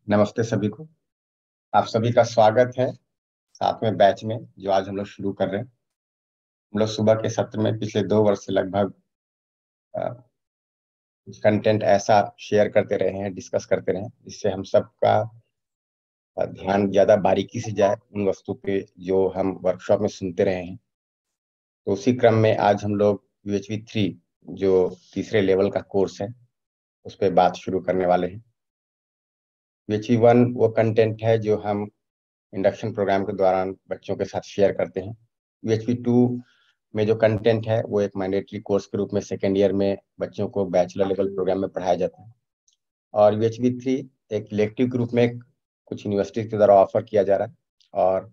नमस्ते सभी को। आप सभी का स्वागत है सातवें बैच में जो आज हम लोग शुरू कर रहे हैं। हम लोग सुबह के सत्र में पिछले 2 वर्ष से लगभग कंटेंट ऐसा शेयर करते रहे हैं, डिस्कस करते रहे हैं, जिससे हम सबका ध्यान ज्यादा बारीकी से जाए उन वस्तु पे जो हम वर्कशॉप में सुनते रहे हैं। तो उसी क्रम में आज हम लोग UHV 3 जो तीसरे लेवल का कोर्स है उस पर बात शुरू करने वाले हैं। UHV 1 वो कंटेंट है जो हम इंडक्शन प्रोग्राम के दौरान बच्चों के साथ शेयर करते हैं। UHV 2 में जो कंटेंट है वो एक मैंडेटरी कोर्स के रूप में सेकेंड ईयर में बच्चों को बैचलर लेवल प्रोग्राम में पढ़ाया जाता है। और UHV 3 एक इलेक्टिव के रूप में कुछ यूनिवर्सिटी के द्वारा ऑफर किया जा रहा है। और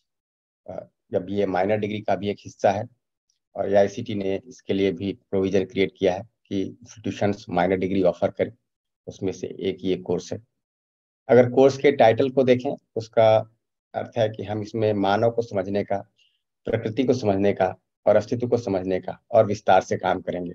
अ, जब ये माइनर डिग्री का भी एक हिस्सा है और AICTE ने इसके लिए भी प्रोविजन क्रिएट किया है कि इंस्टीट्यूशंस माइनर डिग्री ऑफर करें, उसमें से एक ये कोर्स है। अगर कोर्स के टाइटल को देखें तो उसका अर्थ है कि हम इसमें मानव को समझने का, प्रकृति को समझने का और अस्तित्व को समझने का और विस्तार से काम करेंगे।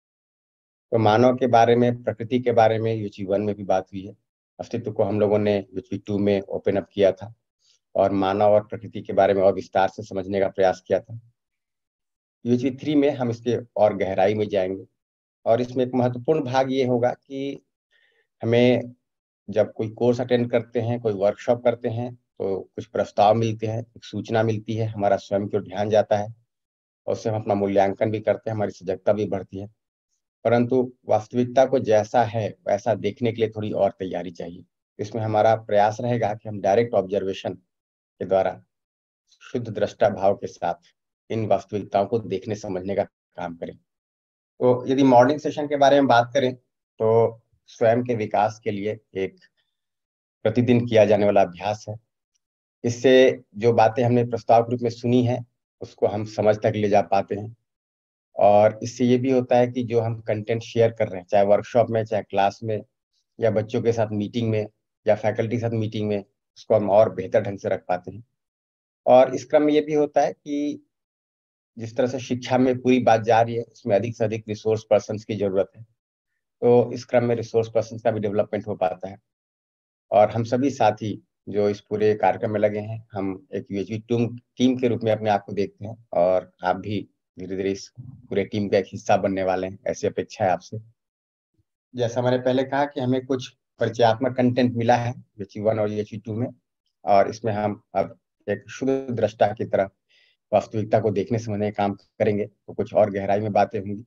तो मानव के बारे में, प्रकृति के बारे में UHV 1 में भी बात हुई है। अस्तित्व को हम लोगों ने UHV 2 में ओपन अप किया था और मानव और प्रकृति के बारे में और विस्तार से समझने का प्रयास किया था। UHV 3 में हम इसके और गहराई में जाएंगे और इसमें एक महत्वपूर्ण भाग ये होगा कि हमें जब कोई कोर्स अटेंड करते हैं, कोई वर्कशॉप करते हैं, तो कुछ प्रस्ताव मिलते हैं, एक सूचना मिलती है, हमारा स्वयं की ओर ध्यान जाता है और उससे हम अपना मूल्यांकन भी करते हैं, हमारी सजगता भी बढ़ती है। परंतु वास्तविकता को जैसा है वैसा देखने के लिए थोड़ी और तैयारी चाहिए। इसमें हमारा प्रयास रहेगा कि हम डायरेक्ट ऑब्जर्वेशन के द्वारा शुद्ध दृष्टा भाव के साथ इन वास्तविकताओं को देखने समझने का काम करें। तो यदि मॉर्निंग सेशन के बारे में बात करें तो स्वयं के विकास के लिए एक प्रतिदिन किया जाने वाला अभ्यास है। इससे जो बातें हमने प्रस्ताव के रूप में सुनी है उसको हम समझ तक ले जा पाते हैं। और इससे ये भी होता है कि जो हम कंटेंट शेयर कर रहे हैं, चाहे वर्कशॉप में, चाहे क्लास में, या बच्चों के साथ मीटिंग में, या फैकल्टी के साथ मीटिंग में, उसको हम और बेहतर ढंग से रख पाते हैं। और इस क्रम में ये भी होता है कि जिस तरह से शिक्षा में पूरी बात जा रही है उसमें अधिक से अधिक रिसोर्स पर्सन की जरूरत है। तो इस क्रम में रिसोर्स पर्सन का भी डेवलपमेंट हो पाता है। और हम सभी साथी जो इस पूरे कार्यक्रम में लगे हैं, हम एक UHV टीम के रूप में अपने आप को देखते हैं और आप भी धीरे धीरे इस पूरे टीम का एक हिस्सा बनने वाले हैं, ऐसी अपेक्षा है आपसे। जैसा मैंने पहले कहा कि हमें कुछ परिचयात्मक कंटेंट मिला है UHV 1 और UHV 2 में, और इसमें हम अब एक शुद्ध दृष्टा की तरह वास्तविकता को देखने समझने का काम करेंगे। तो कुछ और गहराई में बातें होंगी,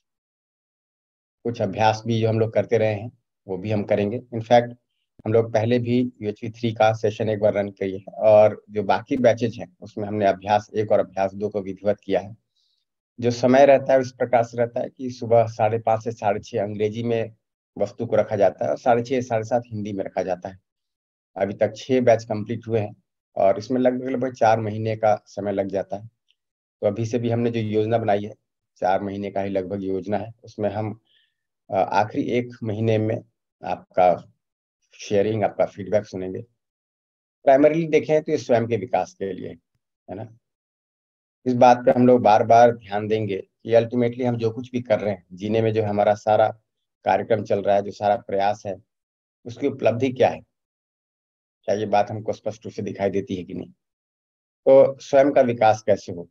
कुछ अभ्यास भी जो हम लोग करते रहे हैं वो भी हम करेंगे। इनफैक्ट हम लोग पहले भी UHV 3 का सेशन एक बार रन किए हैं और जो बाकी बैचेज हैं उसमें हमने अभ्यास 1 और अभ्यास 2 को विधिवत किया है। जो समय रहता है इस प्रकार से रहता है कि सुबह 5:30 से 6:30 अंग्रेजी में वस्तु को रखा जाता है और 6:30 7:30 हिंदी में रखा जाता है। अभी तक 6 बैच कंप्लीट हुए हैं और इसमें लगभग लगभग 4 महीने का समय लग जाता है। तो अभी से भी हमने जो योजना बनाई है, 4 महीने का ही लगभग योजना है, उसमें हम आखिरी 1 महीने में आपका शेयरिंग, आपका फीडबैक सुनेंगे। प्राइमरीली देखें तो ये स्वयं के विकास के लिए है ना। इस बात पे हम लोग बार बार ध्यान देंगे कि अल्टीमेटली हम जो कुछ भी कर रहे हैं जीने में, जो हमारा सारा कार्यक्रम चल रहा है, जो सारा प्रयास है, उसकी उपलब्धि क्या है। क्या ये बात हमको स्पष्ट रूप से दिखाई देती है कि नहीं। तो स्वयं का विकास कैसे हो।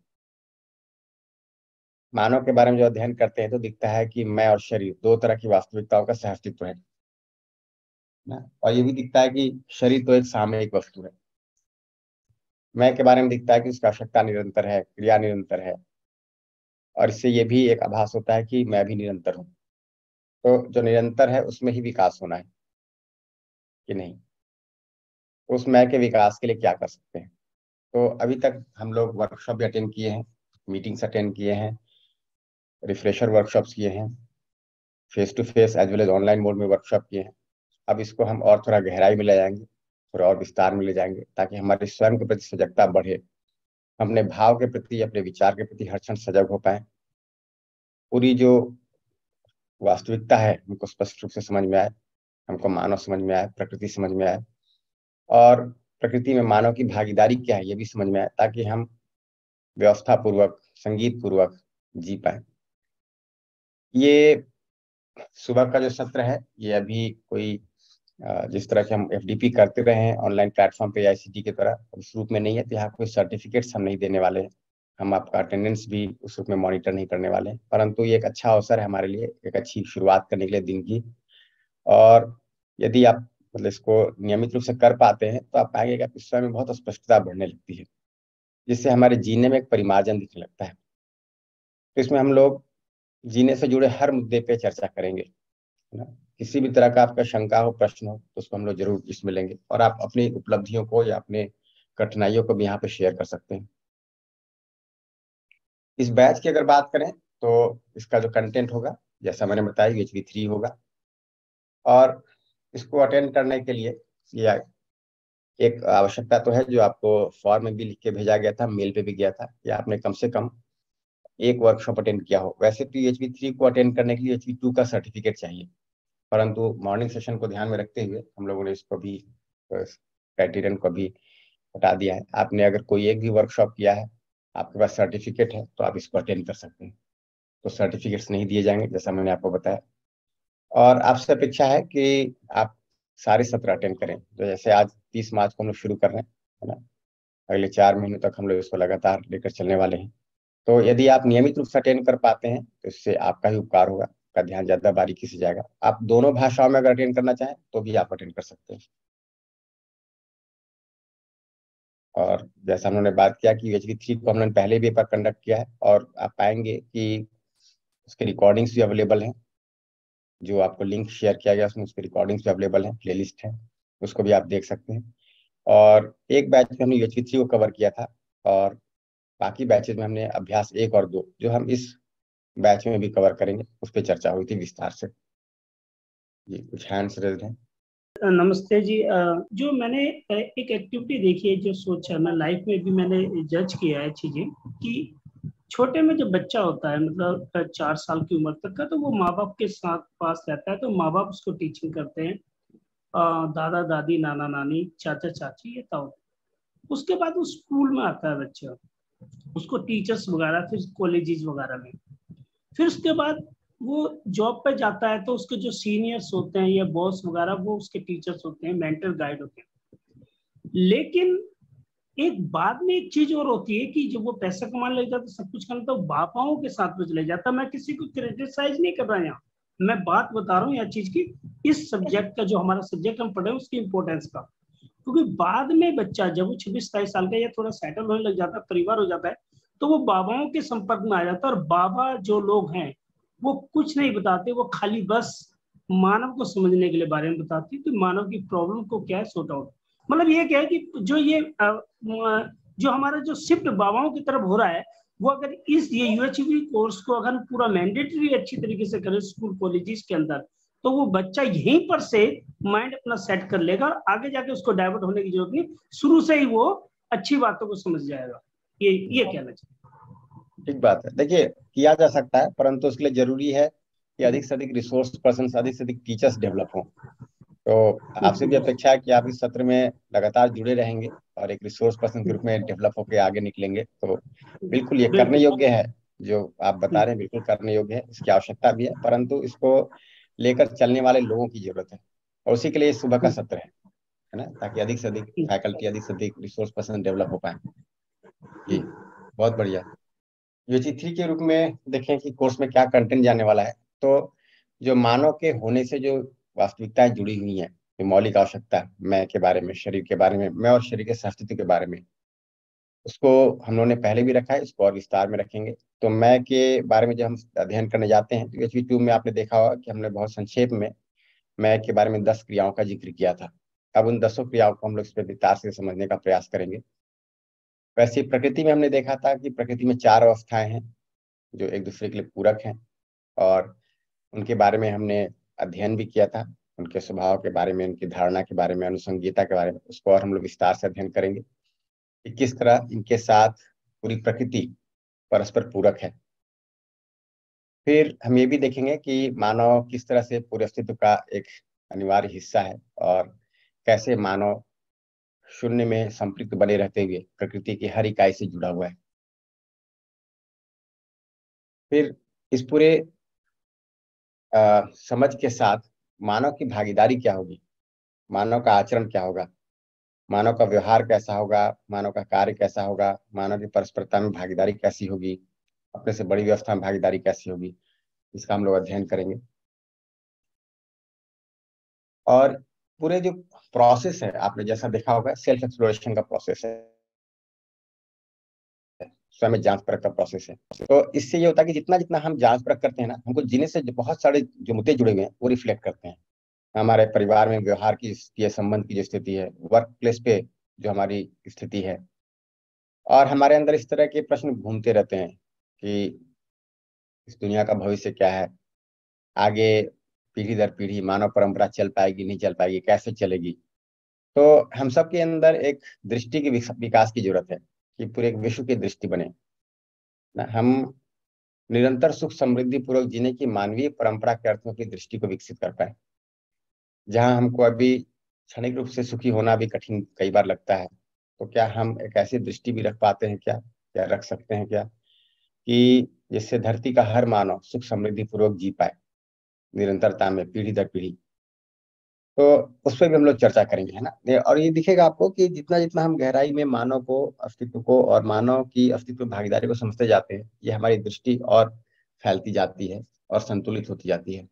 मानव के बारे में जो अध्ययन करते हैं तो दिखता है कि मैं और शरीर 2 तरह की वास्तविकताओं का सहअस्तित्व है ना। और ये भी दिखता है कि शरीर तो एक सामयिक वस्तु है। मैं के बारे में दिखता है कि उसकी आवश्यकता निरंतर है, क्रिया निरंतर है, और इससे ये भी एक आभास होता है कि मैं भी निरंतर हूँ। तो जो निरंतर है उसमें ही विकास होना है कि नहीं। तो उस मैं के विकास के लिए क्या कर सकते हैं। तो अभी तक हम लोग वर्कशॉप भी अटेंड किए हैं, मीटिंग्स अटेंड किए हैं, रिफ्रेशर वर्कशॉप्स किए हैं, face to face as well as online mode में वर्कशॉप किए हैं। अब इसको हम और थोड़ा गहराई में ले जाएंगे, थोड़ा और विस्तार में ले जाएंगे, ताकि हमारे स्वयं के प्रति सजगता बढ़े, हम अपने भाव के प्रति, अपने विचार के प्रति हर क्षण सजग हो पाए, पूरी जो वास्तविकता है हमको स्पष्ट रूप से समझ में आए, हमको मानव समझ में आए, प्रकृति समझ में आए, और प्रकृति में मानव की भागीदारी क्या है ये भी समझ में आए, ताकि हम व्यवस्था पूर्वक, संगीत पूर्वक जी पाए। ये सुबह का जो सत्र है ये अभी कोई जिस तरह से हम एफडीपी करते रहे हैं ऑनलाइन प्लेटफॉर्म पे आईसीटी की तरह, उस रूप में नहीं है। तो यहाँ कोई सर्टिफिकेट्स हम नहीं देने वाले हैं, हम आपका अटेंडेंस भी उस रूप में मॉनिटर नहीं करने वाले हैं, परंतु ये एक अच्छा अवसर है हमारे लिए, एक अच्छी शुरुआत करने के लिए दिन की। और यदि आप मतलब इसको नियमित रूप से कर पाते हैं तो आप पाएंगे कि आप इस समय में बहुत स्पष्टता बढ़ने लगती है, जिससे हमारे जीने में एक परिमार्जन दिखने लगता है। तो इसमें हम लोग जीने से जुड़े हर मुद्दे पे चर्चा करेंगे, है ना। किसी भी तरह का आपका शंका हो, प्रश्न हो, तो उसको हम लोग जरूर इसमें लेंगे, और आप अपनी उपलब्धियों को या अपने कठिनाइयों को भी यहाँ पे शेयर कर सकते हैं। इस बैच की अगर बात करें तो इसका जो कंटेंट होगा, जैसा मैंने बताया, UHV 3 होगा। और इसको अटेंड करने के लिए या एक आवश्यकता तो है, जो आपको फॉर्म में भी लिख के भेजा गया था, मेल पे भी गया था, या आपने कम से कम एक वर्कशॉप अटेंड किया हो। वैसे तो UHV 3 को अटेंड करने के लिए UHV 2 का सर्टिफिकेट चाहिए, परंतु मॉर्निंग सेशन को ध्यान में रखते हुए हम लोगों ने इसको भी, क्राइटेरियन को भी हटा दिया है। आपने अगर कोई एक भी वर्कशॉप किया है, आपके पास सर्टिफिकेट है, तो आप इसको अटेंड कर सकते हैं। तो सर्टिफिकेट्स नहीं दिए जाएंगे, जैसा मैंने आपको बताया। और आपसे अपेक्षा है कि आप सारे सत्र अटेंड करें। तो जैसे आज 30 मार्च को हम लोग शुरू कर रहे हैं, है ना, अगले 4 महीनों तक हम लोग इसको लगातार लेकर चलने वाले हैं। तो यदि आप नियमित रूप से अटेंड कर पाते हैं तो इससे आपका ही उपकार होगा, आपका ध्यान ज्यादा बारीकी से जाएगा। आप दोनों भाषाओं में अगर अटेंड करना चाहें तो भी आप अटेंड कर सकते हैं। और जैसा हमने बात किया कि UHV 3 को हमने पहले भी एक बार कंडक्ट किया है, और आप पाएंगे कि उसके रिकॉर्डिंग्स भी अवेलेबल हैं। जो आपको लिंक शेयर किया गया उसमें उसकी रिकॉर्डिंग्स भी अवेलेबल हैं, प्लेलिस्ट है, उसको भी आप देख सकते हैं। और एक बैच में हमने UHV 3 को कवर किया था, और बाकी बैचेज में हमने अभ्यास 1 और 2, जो हम इस बैच में भी कवर करेंगे, उस पर चर्चा हुई थी विस्तार से। जी, कुछ हैंड्स रेज्ड हैं। नमस्ते जी। जो मैंने एक एक्टिविटी देखी है जो सोचा, मैं लाइफ में भी मैंने जज किया है चीजें, कि छोटे में जब बच्चा होता है, मतलब 4 साल की उम्र तक का, तो वो माँ बाप के साथ पास रहता है, तो माँ बाप उसको टीचिंग करते हैं। दादा दादी, नाना नानी, चाचा चाची, ये ताऊ। उसके बाद वो स्कूल में आता है बच्चा, उसको टीचर्स वगैरह, फिर कॉलेजेस वगैरह में, फिर उसके बाद वो जॉब पे जाता है, तो उसके जो सीनियर्स होते हैं या बॉस वगैरह, वो उसके टीचर्स होते हैं, मेंटर गाइड होते हैं। लेकिन एक बाद में एक चीज और होती है कि जब वो पैसा कमाने लग जाता है, सब कुछ करना, तो बापाओं के साथ में चले जाता है। मैं किसी को क्रिटिसाइज नहीं कर रहा यहाँ, मैं बात बता रहा हूँ यह चीज की, इस सब्जेक्ट का, जो हमारा सब्जेक्ट हम पढ़े उसकी इंपॉर्टेंस का। क्योंकि बाद में बच्चा जब वो 26-27 साल का या थोड़ा सेटल होने लग जाता है, परिवार हो जाता है, तो वो बाबाओं के संपर्क में आ जाता है। और बाबा जो लोग हैं वो कुछ नहीं बताते, वो खाली बस मानव को समझने के लिए बारे में बताती, तो मानव की प्रॉब्लम को क्या है सॉर्ट आउट। मतलब ये क्या है कि जो ये जो हमारा जो शिफ्ट बाबाओं की तरफ हो रहा है, वो अगर इस ये UHV कोर्स को अगर पूरा मैंडेटरी अच्छी तरीके से करें स्कूल कॉलेजेस के अंदर, तो वो बच्चा यहीं पर से माइंड अपना सेट कर लेगा, और आगे जाके उसको डाइवर्ट होने की जरूरत नहीं, शुरू से ही वो अच्छी बातों को समझ जाएगा। ये कहना चाहिए। ठीक बात है। देखिए, किया जा सकता है, परंतु उसके लिए जरूरी है कि अधिक से अधिक रिसोर्स पर्सन, अधिक से अधिक टीचर्स डेवलप हों। तो आपसे भी अपेक्षा है कि आप इस सत्र में लगातार जुड़े रहेंगे और एक रिसोर्स पर्सन के रूप में डेवलप होकर आगे निकलेंगे। तो बिल्कुल ये करने बिल्कुल। योग्य है, जो आप बता रहे हैं बिल्कुल करने योग्य है, इसकी आवश्यकता भी है, परंतु इसको लेकर चलने वाले लोगों की जरूरत है। और उसी के लिए सुबह का सत्र है ना, ताकि अधिक से अधिक फैकल्टी, अधिक से अधिक रिसोर्स पर्सन डेवलप हो पाए। जी, बहुत बढ़िया। UHV 3 के रूप में देखें कि कोर्स में क्या कंटेंट जाने वाला है। तो जो मानव के होने से जो वास्तविकताएं जुड़ी हुई हैं, जो मौलिक आवश्यकता, मैं के बारे में, शरीर के बारे में, मैं और शरीर के अस्तित्व के बारे में, उसको हम लोगों ने पहले भी रखा है, इसको और विस्तार में रखेंगे। तो मैं के बारे में जब हम अध्ययन करने जाते हैं, तो UHV 2 में आपने देखा होगा कि हमने बहुत संक्षेप में मैं के बारे में 10 क्रियाओं का जिक्र किया था। अब उन 10 क्रियाओं को हम लोग इस पर विस्तार से समझने का प्रयास करेंगे। वैसे प्रकृति में हमने देखा था कि प्रकृति में 4 अवस्थाएं हैं जो एक दूसरे के लिए पूरक हैं, और उनके बारे में हमने अध्ययन भी किया था। उनके स्वभाव के बारे में, उनकी धारणा के बारे में, अनुसंगीता के बारे में, उसको और हम लोग विस्तार से अध्ययन करेंगे कि किस तरह इनके साथ पूरी प्रकृति परस्पर पूरक है। फिर हम ये भी देखेंगे कि मानव किस तरह से पूरे अस्तित्व का एक अनिवार्य हिस्सा है, और कैसे मानव शून्य में संपृक्त बने रहते हुए प्रकृति की हर इकाई से जुड़ा हुआ है। फिर इस पूरे समझ के साथ मानव की भागीदारी क्या होगी, मानव का आचरण क्या होगा, मानव का व्यवहार कैसा होगा, मानव का कार्य कैसा होगा, मानव की परस्परता में भागीदारी कैसी होगी, अपने से बड़ी व्यवस्था में भागीदारी कैसी होगी, इसका हम लोग अध्ययन करेंगे। और पूरे जो प्रोसेस है, आपने जैसा देखा होगा, सेल्फ एक्सप्लोरेशन का प्रोसेस है, स्वयं जांच परख का प्रोसेस है। तो इससे ये होता है कि जितना जितना हम जांच परख करते हैं ना, हमको जीने से बहुत सारे जो मुद्दे जुड़े हुए हैं वो रिफ्लेक्ट करते हैं। हमारे परिवार में व्यवहार की स्थिति है, संबंध की जो स्थिति है, वर्क प्लेस पे जो हमारी स्थिति है, और हमारे अंदर इस तरह के प्रश्न घूमते रहते हैं कि इस दुनिया का भविष्य क्या है, आगे पीढ़ी दर पीढ़ी मानव परंपरा चल पाएगी नहीं चल पाएगी, कैसे चलेगी। तो हम सब के अंदर एक दृष्टि की विकास की जरूरत है कि पूरे एक विश्व की दृष्टि बने ना, हम निरंतर सुख समृद्धि पूर्वक जीने की मानवीय परंपरा के अर्थों की दृष्टि को विकसित कर पाए। जहां हमको अभी क्षणिक रूप से सुखी होना भी कठिन कई बार लगता है, तो क्या हम एक ऐसी दृष्टि भी रख पाते हैं, क्या क्या रख सकते हैं क्या, कि जिससे धरती का हर मानव सुख समृद्धि पूर्वक जी पाए निरंतरता में पीढ़ी दर पीढ़ी। तो उस पर भी हम लोग चर्चा करेंगे, है ना। और ये दिखेगा आपको कि जितना जितना हम गहराई में मानव को अस्तित्व को और मानव की अस्तित्व भागीदारी को समझते जाते हैं, ये हमारी दृष्टि और फैलती जाती है और संतुलित होती जाती है।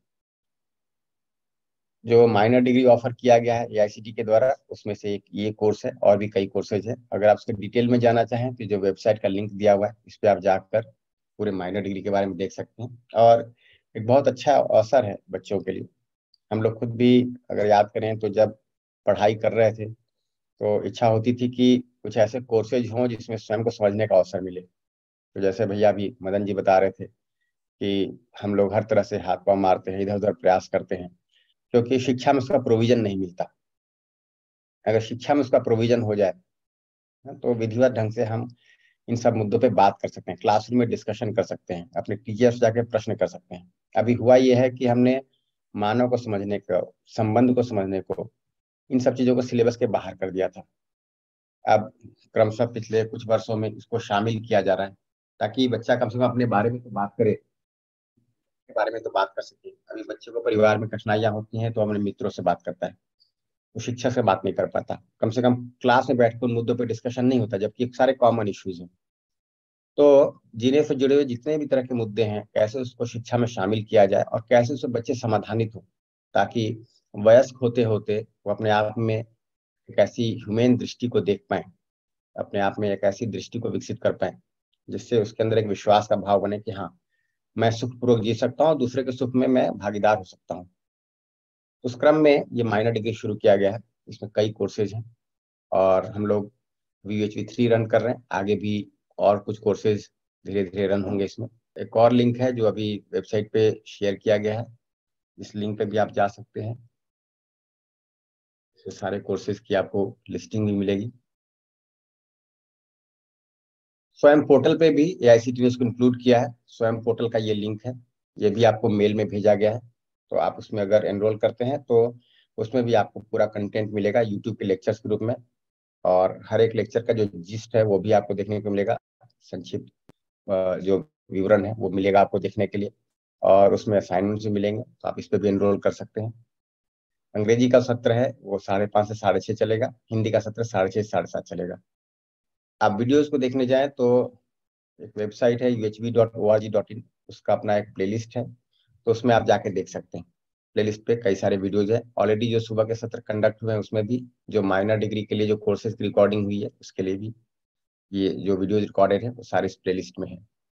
जो माइनर डिग्री ऑफर किया गया है एआईसीटी के द्वारा, उसमें से एक ये कोर्स है, और भी कई कोर्सेज है। अगर आप उसके डिटेल में जाना चाहें तो जो वेबसाइट का लिंक दिया हुआ है, इस पर आप जाकर पूरे माइनर डिग्री के बारे में देख सकते हैं। और एक बहुत अच्छा अवसर है बच्चों के लिए। हम लोग खुद भी अगर याद करें तो जब पढ़ाई कर रहे थे तो इच्छा होती थी कि कुछ ऐसे कोर्सेज हों जिसमें स्वयं को समझने का अवसर मिले। तो जैसे भैया अभी मदन जी बता रहे थे कि हम लोग हर तरह से हाथ पांव मारते हैं, इधर उधर प्रयास करते हैं, क्योंकि शिक्षा में उसका प्रोविजन नहीं मिलता। अगर शिक्षा में उसका प्रोविजन हो जाए तो विधिवत ढंग से हम इन सब मुद्दों पे बात कर सकते हैं, क्लासरूम में डिस्कशन कर सकते हैं, अपने टीचर से जाके प्रश्न कर सकते हैं। अभी हुआ यह है कि हमने मानव को समझने को, संबंध को समझने को, इन सब चीजों को सिलेबस के बाहर कर दिया था। अब क्रमशः पिछले कुछ वर्षों में इसको शामिल किया जा रहा है, ताकि बच्चा कम से कम अपने बारे में तो बात करे, के बारे में तो बात कर सके। अभी बच्चे को परिवार में कठिनाइयां होती हैं तो अपने मित्रों से बात करता है, वो शिक्षक से बात नहीं कर पाता। कम से कम क्लास में बैठ कर उन मुद्दों पर डिस्कशन नहीं होता, जबकि सारे कॉमन इश्यूज हैं। तो जीने से जुड़े हुए जितने भी तरह के मुद्दे हैं, कैसे उसको शिक्षा में शामिल किया जाए और कैसे उससे बच्चे समाधानित हो, ताकि वयस्क होते होते वो अपने आप में एक ऐसी ह्यूमेन दृष्टि को देख पाए, अपने आप में एक ऐसी दृष्टि को विकसित कर पाए जिससे उसके अंदर एक विश्वास का भाव बने कि हाँ, मैं सुखपूर्वक जी सकता हूँ, दूसरे के सुख में मैं भागीदार हो सकता हूँ। उस क्रम में ये माइनर डिग्री शुरू किया गया है। इसमें कई कोर्सेज हैं और हम लोग VHV 3 रन कर रहे हैं, आगे भी और कुछ कोर्सेज धीरे धीरे रन होंगे इसमें। एक और लिंक है जो अभी वेबसाइट पे शेयर किया गया है, इस लिंक पे भी आप जा सकते हैं। इसमें सारे कोर्सेज की आपको लिस्टिंग भी मिलेगी। स्वयं पोर्टल पे भी एआईसीटी ने इसको इंक्लूड किया है। स्वयं पोर्टल का ये लिंक है, ये भी आपको मेल में भेजा गया है। तो आप उसमें अगर एनरोल करते हैं तो उसमें भी आपको पूरा कंटेंट मिलेगा यूट्यूब के लेक्चर्स के रूप में, और हर एक लेक्चर का जो जिस्ट है वो भी आपको देखने को मिलेगा। संक्षिप्त जो विवरण है वो मिलेगा आपको देखने के लिए, और उसमें असाइनमेंट्स भी मिलेंगे, तो आप इस पे भी एनरोल कर सकते हैं। अंग्रेजी का सत्र है वो 5:30 से 6:30 चलेगा, हिंदी का सत्र 6:30 से 7:30 चलेगा। आप वीडियोज को देखने जाए तो एक वेबसाइट है UHV.org.in, उसका अपना एक प्लेलिस्ट है, तो उसमें आप जाके देख सकते हैं। प्लेलिस्ट पे कई सारे वीडियोज है ऑलरेडी, जो सुबह के सत्र कंडक्ट हुए हैं उसमें भी, जो माइनर डिग्री के लिए जो कोर्सेज की रिकॉर्डिंग हुई है उसके लिए भी ये जो वीडियोज रिकॉर्डेड है वो सारे इस प्लेलिस्ट में है।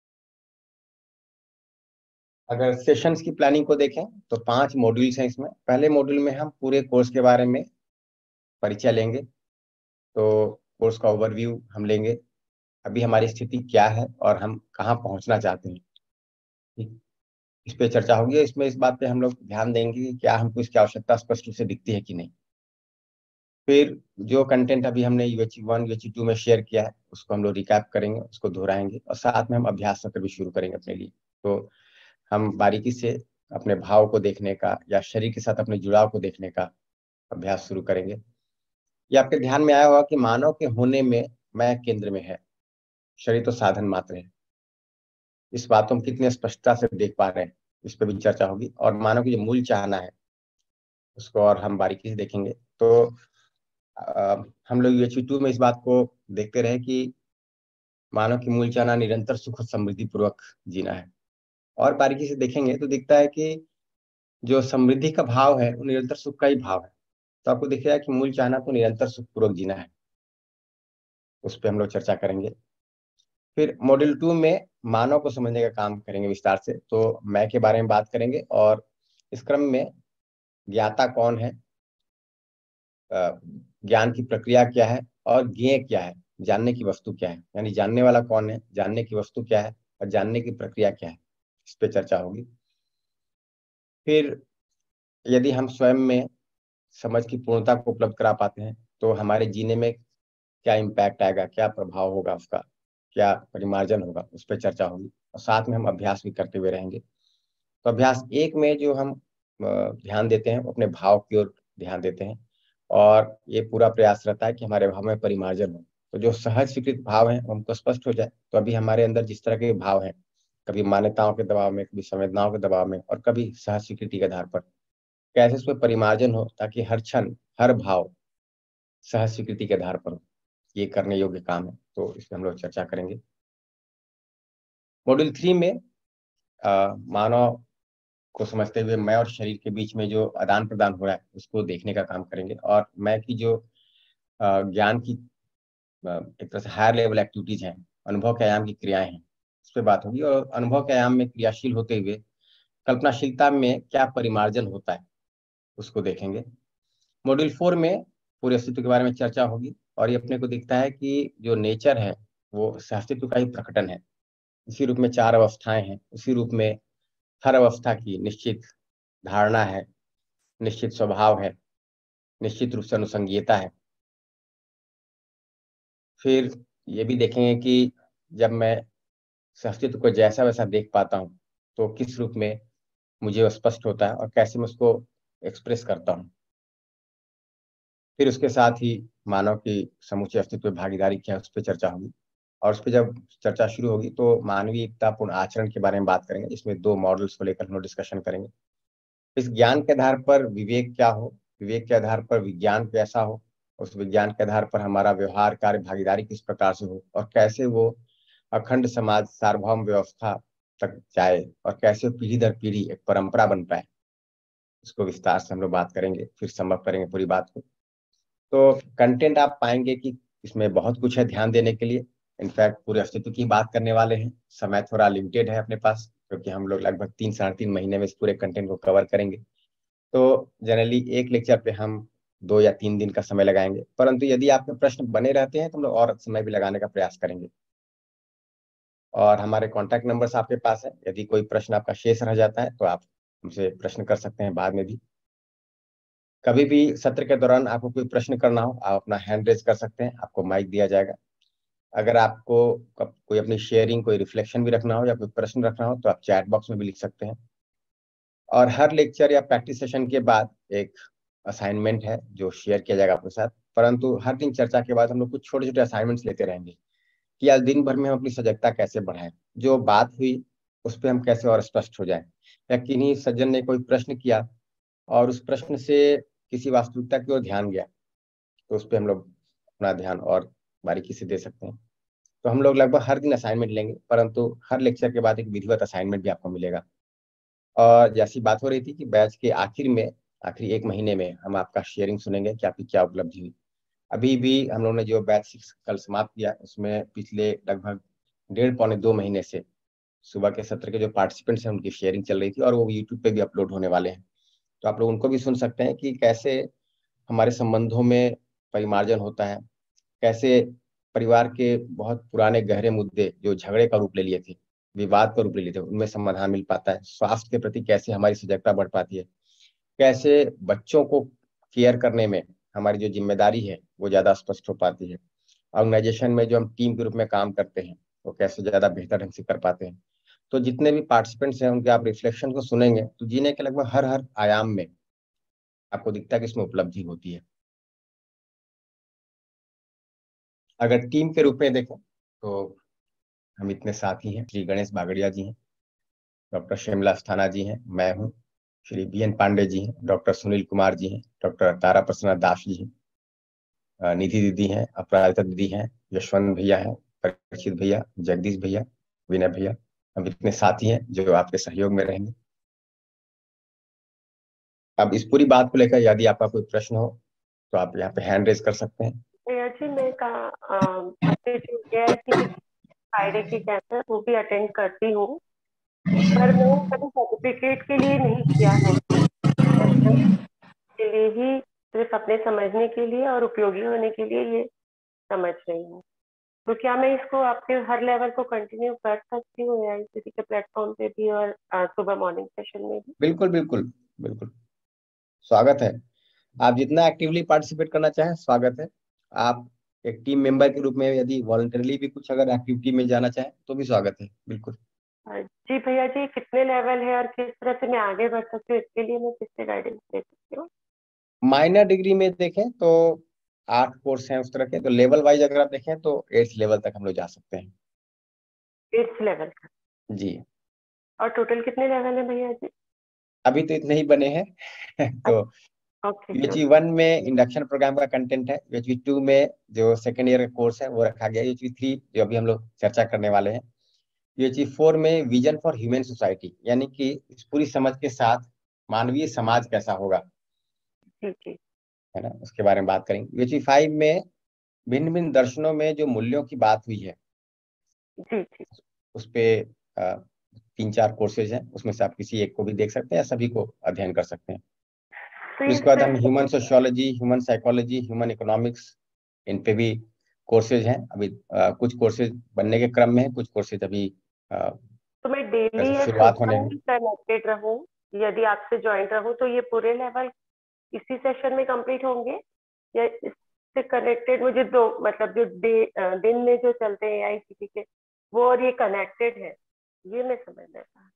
अगर सेशंस की प्लानिंग को देखें तो 5 मॉड्यूल्स हैं इसमें। पहले मॉड्यूल में हम पूरे कोर्स के बारे में परिचय लेंगे, तो कोर्स का ओवरव्यू हम लेंगे, अभी हमारी स्थिति क्या है और हम कहाँ पहुंचना चाहते हैं, ठीक, इस पे चर्चा होगी। इसमें इस बात पे हम लोग ध्यान देंगे कि क्या हमको इसकी आवश्यकता स्पष्ट रूप से दिखती है कि नहीं। फिर जो कंटेंट अभी हमने UH1 UH2 में शेयर किया है उसको हम लोग रिकैप करेंगे, उसको दोहराएंगे, और साथ में हम अभ्यास सत्र भी शुरू करेंगे अपने लिए। तो हम बारीकी से अपने भाव को देखने का या शरीर के साथ अपने जुड़ाव को देखने का अभ्यास शुरू करेंगे। ये आपके ध्यान में आया होगा कि मानव के होने में मैं केंद्र में है, शरीर तो साधन मात्र है। इस बात को हम कितने स्पष्टता से देख पा रहे हैं, इस पर भी चर्चा होगी। और मानव की जो मूल चाहना है उसको और हम बारीकी से देखेंगे। तो हम लोग UHV 2 में इस बात को देखते रहे कि मानव की मूल चाहना निरंतर सुख और समृद्धि पूर्वक जीना है। और बारीकी से देखेंगे तो दिखता है कि जो समृद्धि का भाव है वो निरंतर सुख का ही भाव है। तो आपको दिखेगा कि मूल चाहना तो निरंतर सुख पूर्वक जीना है, उस पर हम लोग चर्चा करेंगे। फिर मॉड्यूल 2 में मानव को समझने का काम करेंगे विस्तार से, तो मैं के बारे में बात करेंगे और इस क्रम में ज्ञाता कौन है, ज्ञान की प्रक्रिया क्या है और ज्ञेय क्या है, जानने की वस्तु क्या है, यानी जानने वाला कौन है, जानने की वस्तु क्या है और जानने की प्रक्रिया क्या है, इस पे चर्चा होगी। फिर यदि हम स्वयं में समझ की पूर्णता को उपलब्ध करा पाते हैं तो हमारे जीने में क्या इम्पैक्ट आएगा, क्या प्रभाव होगा उसका, क्या परिमार्जन होगा, उस पर चर्चा होगी। और साथ में हम अभ्यास भी करते हुए रहेंगे। तो अभ्यास 1 में जो हम ध्यान देते हैं वो अपने भाव की ओर ध्यान देते हैं और ये पूरा प्रयास रहता है कि हमारे भाव में परिमार्जन हो। तो जो सहज स्वीकृत भाव है हमको स्पष्ट हो जाए। तो अभी हमारे अंदर जिस तरह के भाव हैं, कभी मान्यताओं के दबाव में, कभी संवेदनाओं के दबाव में और कभी सहज स्वीकृति के आधार पर, कैसे उसमें परिमार्जन हो ताकि हर क्षण हर भाव सहज स्वीकृति के आधार पर हो। ये करने योग्य काम है, तो इस पर हम लोग चर्चा करेंगे। मॉड्यूल 3 में मानव को समझते हुए मैं और शरीर के बीच में जो आदान प्रदान हो रहा है उसको देखने का काम करेंगे और मैं की जो ज्ञान की एक तरह से हायर लेवल एक्टिविटीज हैं, अनुभव के आयाम की क्रियाएं हैं, उस पर बात होगी। और अनुभव के आयाम में क्रियाशील होते हुए कल्पनाशीलता में क्या परिमार्जन होता है उसको देखेंगे। मॉड्यूल 4 में पूरे अस्तित्व के बारे में चर्चा होगी और ये अपने को दिखता है कि जो नेचर है वो अस्तित्व का ही प्रकटन है। इसी रूप में 4 अवस्थाएं हैं, उसी रूप में हर अवस्था की निश्चित धारणा है, निश्चित स्वभाव है, निश्चित रूप से अनुसंगीयता है। फिर ये भी देखेंगे कि जब मैं अस्तित्व को जैसा वैसा देख पाता हूँ तो किस रूप में मुझे वो स्पष्ट होता है और कैसे मैं उसको एक्सप्रेस करता हूँ। फिर उसके साथ ही मानव की समूचे अस्तित्व में भागीदारी क्या है उस पर चर्चा होगी। और उस पर जब चर्चा शुरू होगी तो मानवीय एकतापूर्ण आचरण के बारे में बात करेंगे, जिसमें 2 मॉडल्स को लेकर हम लोग डिस्कशन करेंगे। इस ज्ञान के आधार पर विवेक क्या हो, विवेक के आधार पर विज्ञान कैसा हो, उस विज्ञान के आधार पर हमारा व्यवहार कार्य भागीदारी किस प्रकार से हो और कैसे वो अखंड समाज सार्वभौम व्यवस्था तक जाए और कैसे पीढ़ी दर पीढ़ी एक परंपरा बन पाए, इसको विस्तार से हम लोग बात करेंगे। फिर समझ करेंगे पूरी बात को। तो कंटेंट आप पाएंगे कि इसमें बहुत कुछ है ध्यान देने के लिए। इनफैक्ट पूरे अस्तित्व की बात करने वाले हैं, समय थोड़ा लिमिटेड है अपने पास क्योंकि हम लोग लगभग 3 साढ़े 3 महीने में इस पूरे कंटेंट को कवर करेंगे। तो जनरली एक लेक्चर पे हम 2 या 3 दिन का समय लगाएंगे, परंतु यदि आपके प्रश्न बने रहते हैं तो हम लोग और समय भी लगाने का प्रयास करेंगे। और हमारे कॉन्टैक्ट नंबर्स आपके पास है, यदि कोई प्रश्न आपका शेष रह जाता है तो आप हमसे प्रश्न कर सकते हैं बाद में भी। कभी भी सत्र के दौरान आपको कोई प्रश्न करना हो आप अपना हैंड रेज कर सकते हैं, आपको माइक दिया जाएगा। अगर आपको कोई अपनी शेयरिंग, कोई रिफ्लेक्शन भी रखना हो या कोई प्रश्न रखना हो तो आप चैट बॉक्स में भी लिख सकते हैं। और हर लेक्चर या प्रैक्टिस सेशन के बाद एक असाइनमेंट है जो शेयर किया जाएगा आपके साथ। परंतु हर दिन चर्चा के बाद हम लोग कुछ छोटे छोटे असाइनमेंट्स लेते रहेंगे कि आज दिन भर में हम अपनी सजगता कैसे बढ़ाएं, जो बात हुई उस पर हम कैसे और स्पष्ट हो जाएं, या किन्हीं सज्जन ने कोई प्रश्न किया और उस प्रश्न से किसी वास्तविकता की ओर ध्यान गया तो उस पर हम लोग अपना ध्यान और बारीकी से दे सकते हैं। तो हम लोग लगभग हर दिन असाइनमेंट लेंगे, परंतु हर लेक्चर के बाद एक विधिवत असाइनमेंट भी आपको मिलेगा। और जैसी बात हो रही थी कि बैच के आखिर में, आखिरी 1 महीने में हम आपका शेयरिंग सुनेंगे कि आपकी क्या उपलब्धि हुई। अभी भी हम लोगों ने जो बैच 6 कल समाप्त किया उसमें पिछले लगभग 1.5 पौने 2 महीने से सुबह के सत्र के जो पार्टिसिपेंट्स हैं उनकी शेयरिंग चल रही थी और वो यूट्यूब पे भी अपलोड होने वाले हैं। तो आप लोग उनको भी सुन सकते हैं कि कैसे हमारे संबंधों में परिमार्जन होता है, कैसे परिवार के बहुत पुराने गहरे मुद्दे जो झगड़े का रूप ले लिए थे, विवाद का रूप ले लिए थे, उनमें समाधान मिल पाता है। स्वास्थ्य के प्रति कैसे हमारी सजगता बढ़ पाती है, कैसे बच्चों को केयर करने में हमारी जो जिम्मेदारी है वो ज्यादा स्पष्ट हो पाती है। ऑर्गेनाइजेशन में जो हम टीम के रूप में काम करते हैं वो कैसे ज्यादा बेहतर ढंग से कर पाते हैं। तो जितने भी पार्टिसिपेंट्स हैं उनके आप रिफ्लेक्शन को सुनेंगे तो जीने के लगभग हर हर आयाम में आपको दिखता है कि इसमें उपलब्धि होती है। अगर टीम के रूप में देखें तो हम इतने साथी हैं, श्री गणेश बागड़िया जी हैं, डॉक्टर शिमला अस्थाना जी हैं, मैं हूँ, श्री BN पांडे जी हैं, डॉक्टर सुनील कुमार जी हैं, डॉक्टर तारा प्रसन्ना दास जी हैं, निधि दीदी हैं, अपराजिता दीदी हैं, यशवंत भैया हैं, परीक्षित भैया, जगदीश भैया, विनय भैया। हम इतने साथी हैं जो आपके सहयोग में रहेंगे। अब इस पूरी बात को लेकर यदि आपका कोई प्रश्न हो तो आप यहाँ पे हैंड रेज कर सकते हैं। भैया जी मैं अपने जो AICTE फ्राइडे की कैंप है वो भी अटेंड करती हूँ, पर मैं कभी सर्टिफिकेट के लिए नहीं किया है, के लिए ही सिर्फ अपने समझने के लिए और उपयोगी होने के लिए ये समझ रही हूँ। तो क्या मैं इसको आपके हर लेवल को कंटिन्यू कर सकती हूँ AICTE के प्लेटफॉर्म पे भी और सुबह मॉर्निंग सेशन में भी? बिल्कुल बिल्कुल बिल्कुल, स्वागत है। आप जितना एक्टिवली पार्टिसिपेट करना चाहें स्वागत है। आप एक टीम मेंबर के रूप में यदि वॉलंटरली भी कुछ अगर एक्टिविटी में जाना चाहें तो भी स्वागत है, बिल्कुल। जी भैया जी, कितने लेवल है और किस तरह से मैं आगे बढ़ सकती हूँ, इसके लिए मैं किससे गाइडेंस ले सकती हूँ? माइनर डिग्री में देखें तो 8 कोर्स हैं उस तरह के, तो लेवल वाइज अगर आप देखें तो 8th लेवल तक हम लोग जा सकते हैं। 8th लेवल का जी। और टोटल कितने लेवल है भैया जी? अभी तो इतने ही बने हैं तो UHV 1 में इंडक्शन प्रोग्राम का कंटेंट है, UHV 2 में जो सेकेंड ईयर का कोर्स है वो रखा गया, UHV 3 जो अभी हम लोग चर्चा करने वाले हैं, UHV 4 में विजन फॉर ह्यूमन सोसाइटी, यानी कि इस पूरी समझ के साथ मानवीय समाज कैसा होगा, जी है ना, उसके बारे में बात करेंगे। UHV 5 में भिन्न भिन्न दर्शनों में जो मूल्यों की बात हुई है जी जी उस पे 3-4 कोर्सेज हैं, उसमें से आप किसी एक को भी देख सकते हैं या सभी को अध्ययन कर सकते हैं। तो फिर उसके बाद हम human sociology, human psychology, human economics, इन पे भी कोर्सेज हैं। अभी कुछ कोर्सेज बनने के क्रम में है, कुछ कोर्सेज अभी तो मैं डेली या शुरुआत होने सुबह हैं। कनेक्टेड रहूं, यदि आपसे ज्वाइन रहूं तो ये पूरे लेवल इसी सेशन में कंप्लीट होंगे, या इससे कनेक्टेड मुझे दो मतलब जो दिन में जो चलते हैं AICTE के वो और ये कनेक्टेड है, ये मैं समझना चाहती।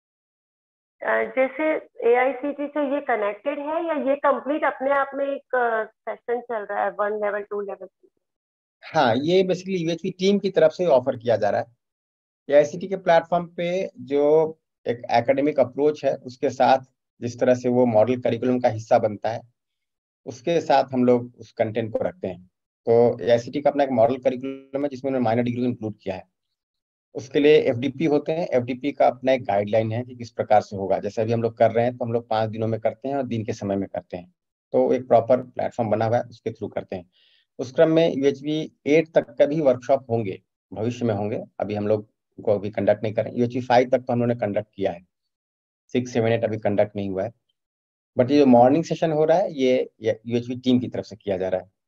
जैसे AICTE से ये कनेक्टेड है या ये कंप्लीट अपने आप में एक सेशन चल रहा है 1 लेवल 2 लेवल? हाँ, ये बेसिकली UHV टीम की तरफ से ऑफर किया जा रहा है। AICTE के प्लेटफॉर्म पे जो एक एकेडमिक अप्रोच है उसके साथ जिस तरह से वो मॉडल करिकुलम का हिस्सा बनता है उसके साथ हम लोग उस कंटेंट को रखते हैं। तो AICTE का अपना एक मॉडल करिकुलम है जिसमें उन्होंने माइनर डिग्री इंक्लूड किया है। उसके लिए FDP होते हैं, FDP का अपना एक गाइडलाइन है कि किस प्रकार से होगा। जैसे अभी हम लोग कर रहे हैं तो हम लोग 5 दिनों में करते हैं और दिन के समय में करते हैं, तो एक प्रॉपर प्लेटफॉर्म बना हुआ है उसके थ्रू करते हैं। उस क्रम में UHV 8 तक का भी वर्कशॉप होंगे, भविष्य में होंगे, अभी हम लोग को अभी कंडक्ट नहीं करें। UHV 5 तक तो हम लोगों ने कंडक्ट किया है, 6, 7, 8 अभी कंडक्ट नहीं हुआ है। बट ये जो मॉर्निंग सेशन हो रहा है ये UHV टीम की तरफ से किया जा रहा है,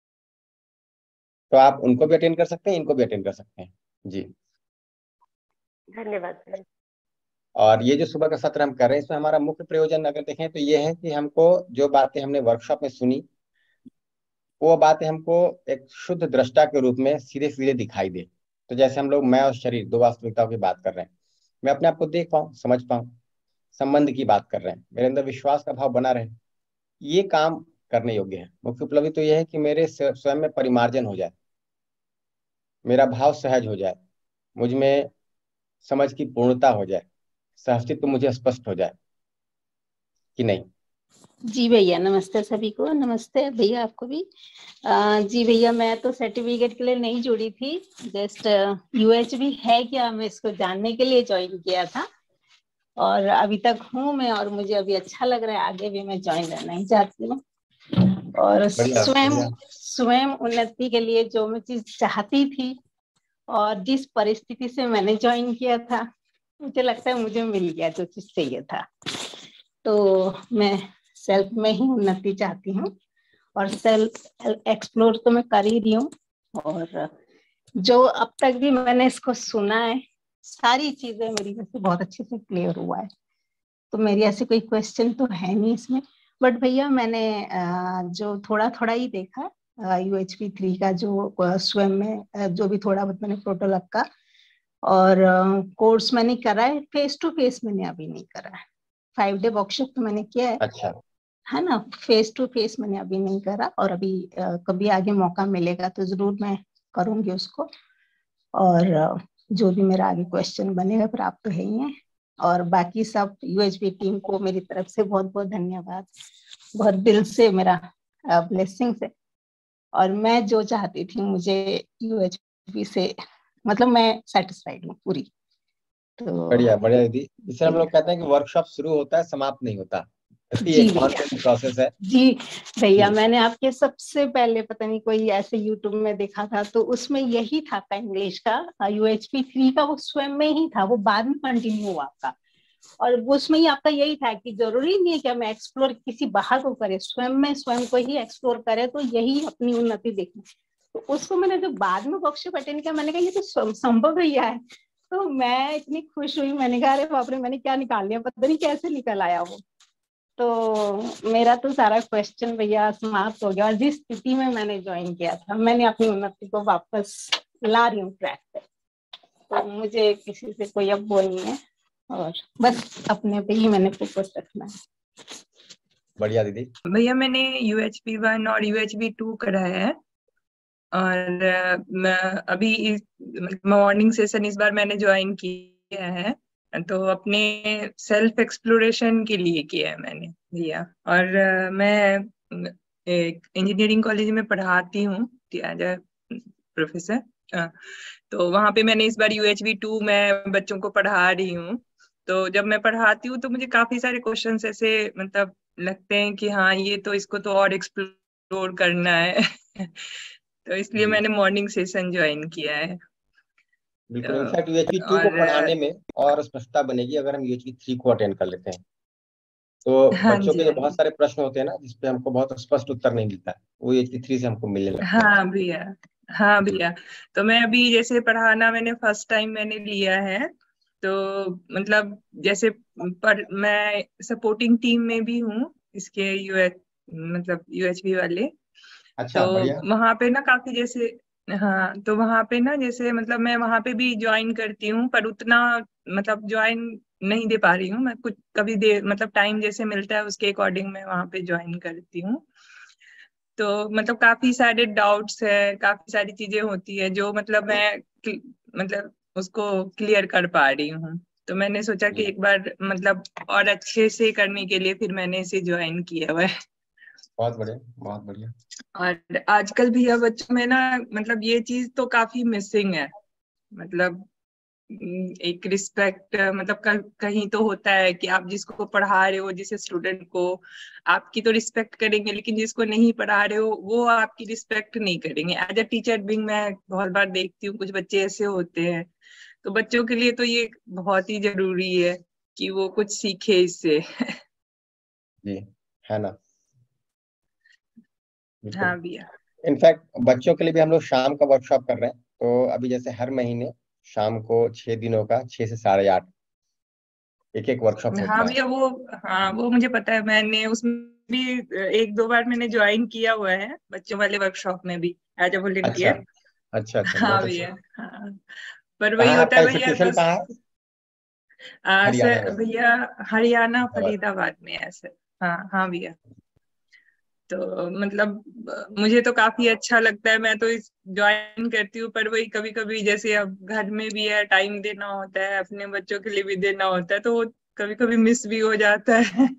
तो आप उनको भी अटेंड कर सकते हैं, इनको भी अटेंड कर सकते हैं। जी, धन्यवाद। और ये जो सुबह का सत्र हम कर रहे हैं इसमें हमारा मुख्य प्रयोजन अगर देखें तो ये है कि हमको जो बातें हमने वर्कशॉप में सुनी वो बातें हमको एक शुद्ध दृष्टा के रूप में सीधे सीधे दिखाई दे। तो जैसे हम लोग मैं और शरीर दो वास्तविकताओं की बात कर रहे हैं, मैं अपने आप को देख पाऊँ, समझ पाऊँ, संबंध की बात कर रहे हैं, मेरे अंदर विश्वास का भाव बना रहे, ये काम करने योग्य है। मुख्य उपलब्धि तो यह है कि मेरे स्वयं में परिमार्जन हो जाए, मेरा भाव सहज हो जाए, मुझ में समझ की पूर्णता हो जाए, सहअस्तित्व मुझे स्पष्ट हो जाए कि नहीं। जी भैया नमस्ते सभी को। नमस्ते भैया आपको भी। जी भैया मैं तो सर्टिफिकेट के लिए नहीं जुड़ी थी, जस्ट UHV है क्या मैं इसको जानने के लिए ज्वाइन किया था और अभी तक हूँ मैं, और मुझे अभी अच्छा लग रहा है, आगे भी मैं ज्वाइन रहना ही चाहती हूँ। और स्वयं उन्नति के लिए जो मैं चीज चाहती थी और जिस परिस्थिति से मैंने ज्वाइन किया था मुझे लगता है मुझे मिल गया जो चीज चाहिए था। तो मैं सेल्फ में ही उन्नति चाहती हूँ और सेल्फ एक्सप्लोर तो मैं कर ही रही हूँ, और जो अब तक भी मैंने इसको सुना है सारी चीजें मेरी वजह से बहुत अच्छे से क्लियर हुआ है। तो मेरी ऐसी कोई क्वेश्चन तो है नहीं इसमें। बट भैया मैंने जो थोड़ा थोड़ा ही देखा UHV 3 का जो स्वयं में जो भी थोड़ा बहुत मैंने प्रोटोलॉग का और कोर्स मैंने करा है, फेस टू फेस मैंने अभी नहीं करा है। 5 डे वर्कशॉप तो मैंने किया है, अच्छा, है ना, फेस टू फेस मैंने अभी नहीं करा, और अभी कभी आगे मौका मिलेगा तो जरूर मैं करूंगी उसको। और जो भी मेरा आगे क्वेश्चन बनेगा, फिर आप तो है ही हैं, और बाकी सब यूएचबी टीम को मेरी तरफ से बहुत बहुत धन्यवाद, बहुत दिल से मेरा ब्लेसिंग है। और मैं जो चाहती थी मुझे यूएचबी से, मतलब मैं सेटिस्फाइड हूँ पूरी। तो बढ़िया बढ़िया दीदी। इससे हम लोग कहते हैं कि वर्कशॉप शुरू होता है, समाप्त नहीं होता, ये जी कॉन्स्टेंट प्रोसेस है। जी भैया, जी। मैंने आपके सबसे पहले पता नहीं कोई ऐसे यूट्यूब में देखा था, तो उसमें यही था इंग्लिश का यूएचपी 3 का, वो स्वयं में ही था, वो बाद में कंटिन्यू हुआ आपका। और वो उसमें ही आपका यही था कि जरूरी नहीं है कि हम एक्सप्लोर किसी बाहर को करें, स्वयं में स्वयं को ही एक्सप्लोर करें, तो यही अपनी उन्नति देखी। तो उसको मैंने जब बाद में वर्कशॉप अटेंड किया, मैंने कहा ये तो संभव ही है। तो मैं इतनी खुश हुई, मैंने कहा अरे बाप रे, मैंने क्या निकाल लिया, पता नहीं कैसे निकल आया वो। तो मेरा तो सारा क्वेश्चन भैया समाप्त हो गया, और जिस स्थिति में मैंने ज्वाइन किया था, मैंने अपनी उन्नति को वापस ला रही हूँ ट्रैक पे। तो मुझे किसी से कोई अब वो नहीं है, और बस अपने पे ही मैंने फोकस रखना है। बढ़िया दीदी। भैया मैंने UHP 1 और UHP 2 कराया है, और मैं अभी मॉर्निंग सेशन इस बार मैंने ज्वाइन किया है, तो अपने सेल्फ एक्सप्लोरेशन के लिए किया है मैंने भैया। और मैं एक इंजीनियरिंग कॉलेज में पढ़ाती हूँ एज अ प्रोफेसर। तो वहाँ पे मैंने इस बार UHP 2 में बच्चों को पढ़ा रही हूँ। तो जब मैं पढ़ाती हूँ तो मुझे काफी सारे क्वेश्चंस ऐसे मतलब लगते हैं कि हाँ ये तो इसको तो और एक्सप्लोर करना है तो इसलिए मैंने मॉर्निंग सेशन ज्वाइन किया है। बिल्कुल। इनफैक्ट UHP 2 को पढ़ाने में और स्पष्टता बनेगी अगर हम UHP 3 को अटेंड कर लेते हैं। तो हाँ बच्चों जी, के जो बहुत सारे प्रश्न होते हैं ना, जिसपे हमको बहुत स्पष्ट उत्तर नहीं मिलता है, वो UHP 3 से हमको मिलने लगते हैं। हाँ भैया, हाँ भैया। तो मैं अभी जैसे पढ़ाना मैंने फर्स्ट टाइम मैंने लिया है, तो मतलब जैसे मैं सपोर्टिंग टीम में भी हूँ इसके मतलब UHP वाले। अच्छा, तो बढ़िया। वहां पे ना काफी जैसे, हाँ तो वहां पे ना जैसे मतलब मैं वहां पे भी ज्वाइन करती हूँ, पर उतना मतलब ज्वाइन नहीं दे पा रही हूँ मैं, कुछ कभी दे मतलब टाइम जैसे मिलता है उसके अकॉर्डिंग मैं वहां पे ज्वाइन करती हूँ। तो मतलब काफी सारे डाउट्स है, काफी सारी चीजें होती है जो मतलब मैं मतलब उसको क्लियर कर पा रही हूँ। तो मैंने सोचा कि एक बार मतलब और अच्छे से करने के लिए फिर मैंने इसे ज्वाइन किया हुआ है। बहुत बढ़िया, बहुत बढ़िया। और आजकल भी अब बच्चों में ना मतलब ये चीज तो काफी मिसिंग है, मतलब एक रिस्पेक्ट, मतलब कहीं तो होता है कि आप जिसको पढ़ा रहे हो, जिस स्टूडेंट को, आपकी तो रिस्पेक्ट करेंगे, लेकिन जिसको नहीं पढ़ा रहे हो वो आपकी रिस्पेक्ट नहीं करेंगे। एज अ टीचर भी मैं बहुत बार देखती हूँ कुछ बच्चे ऐसे होते हैं। तो बच्चों के लिए तो ये बहुत ही जरूरी है कि वो कुछ सीखे इससे जी, है ना। बिल्कुल। हाँ भैया। इनफैक्ट बच्चों के लिए भी हम लोग शाम का वर्कशॉप कर रहे हैं। तो अभी जैसे हर महीने शाम को 6 दिनों का 6 से 8:30 एक एक वर्कशॉप हाँ होता है। भैया वो, हाँ वो मुझे पता है, मैंने उसमें भी 1-2 बार मैंने ज्वाइन किया हुआ है बच्चों वाले वर्कशॉप में भी एज अ अच्छा वॉलंटियर। अच्छा अच्छा, हाँ बहुत अच्छा। भैया, हाँ। पर वही कहाँ होता आपका है भैया इंस्टीट्यूशन बस, कहाँ है? हरियाणा में? भैया हरियाणा फरीदाबाद। फरीदाबाद में ऐसे। हाँ हाँ भैया। तो मतलब मुझे तो काफी अच्छा लगता है, मैं तो इस ज्वाइन करती हूँ, पर वही कभी कभी जैसे अब घर में भी है, टाइम देना होता है, अपने बच्चों के लिए भी देना होता है, तो वो कभी कभी मिस भी हो जाता है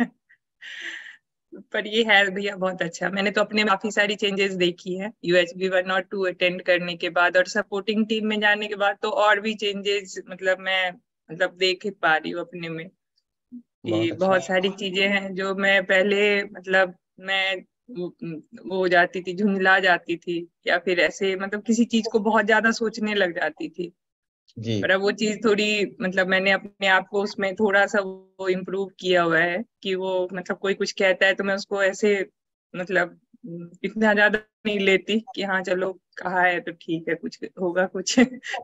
पर ये है भैया बहुत अच्छा, मैंने तो अपने काफी सारी चेंजेस देखी है UHP 1 और 2 अटेंड करने के बाद, और सपोर्टिंग टीम में जाने के बाद तो और भी चेंजेस मतलब मैं मतलब देख पा रही हूँ अपने में, बहुत कि अच्छा। बहुत सारी चीजें हैं जो मैं पहले मतलब मैं वो हो जाती थी, झुंझला जाती थी, या फिर ऐसे मतलब किसी चीज को बहुत ज्यादा सोचने लग जाती थी। जी पर अब वो चीज थोड़ी मतलब मैंने अपने आप को उसमें थोड़ा सा वो इम्प्रूव किया हुआ है कि वो मतलब कोई कुछ कहता है तो मैं उसको ऐसे मतलब इतना ज्यादा नहीं लेती कि हाँ चलो कहा है तो ठीक है, कुछ होगा कुछ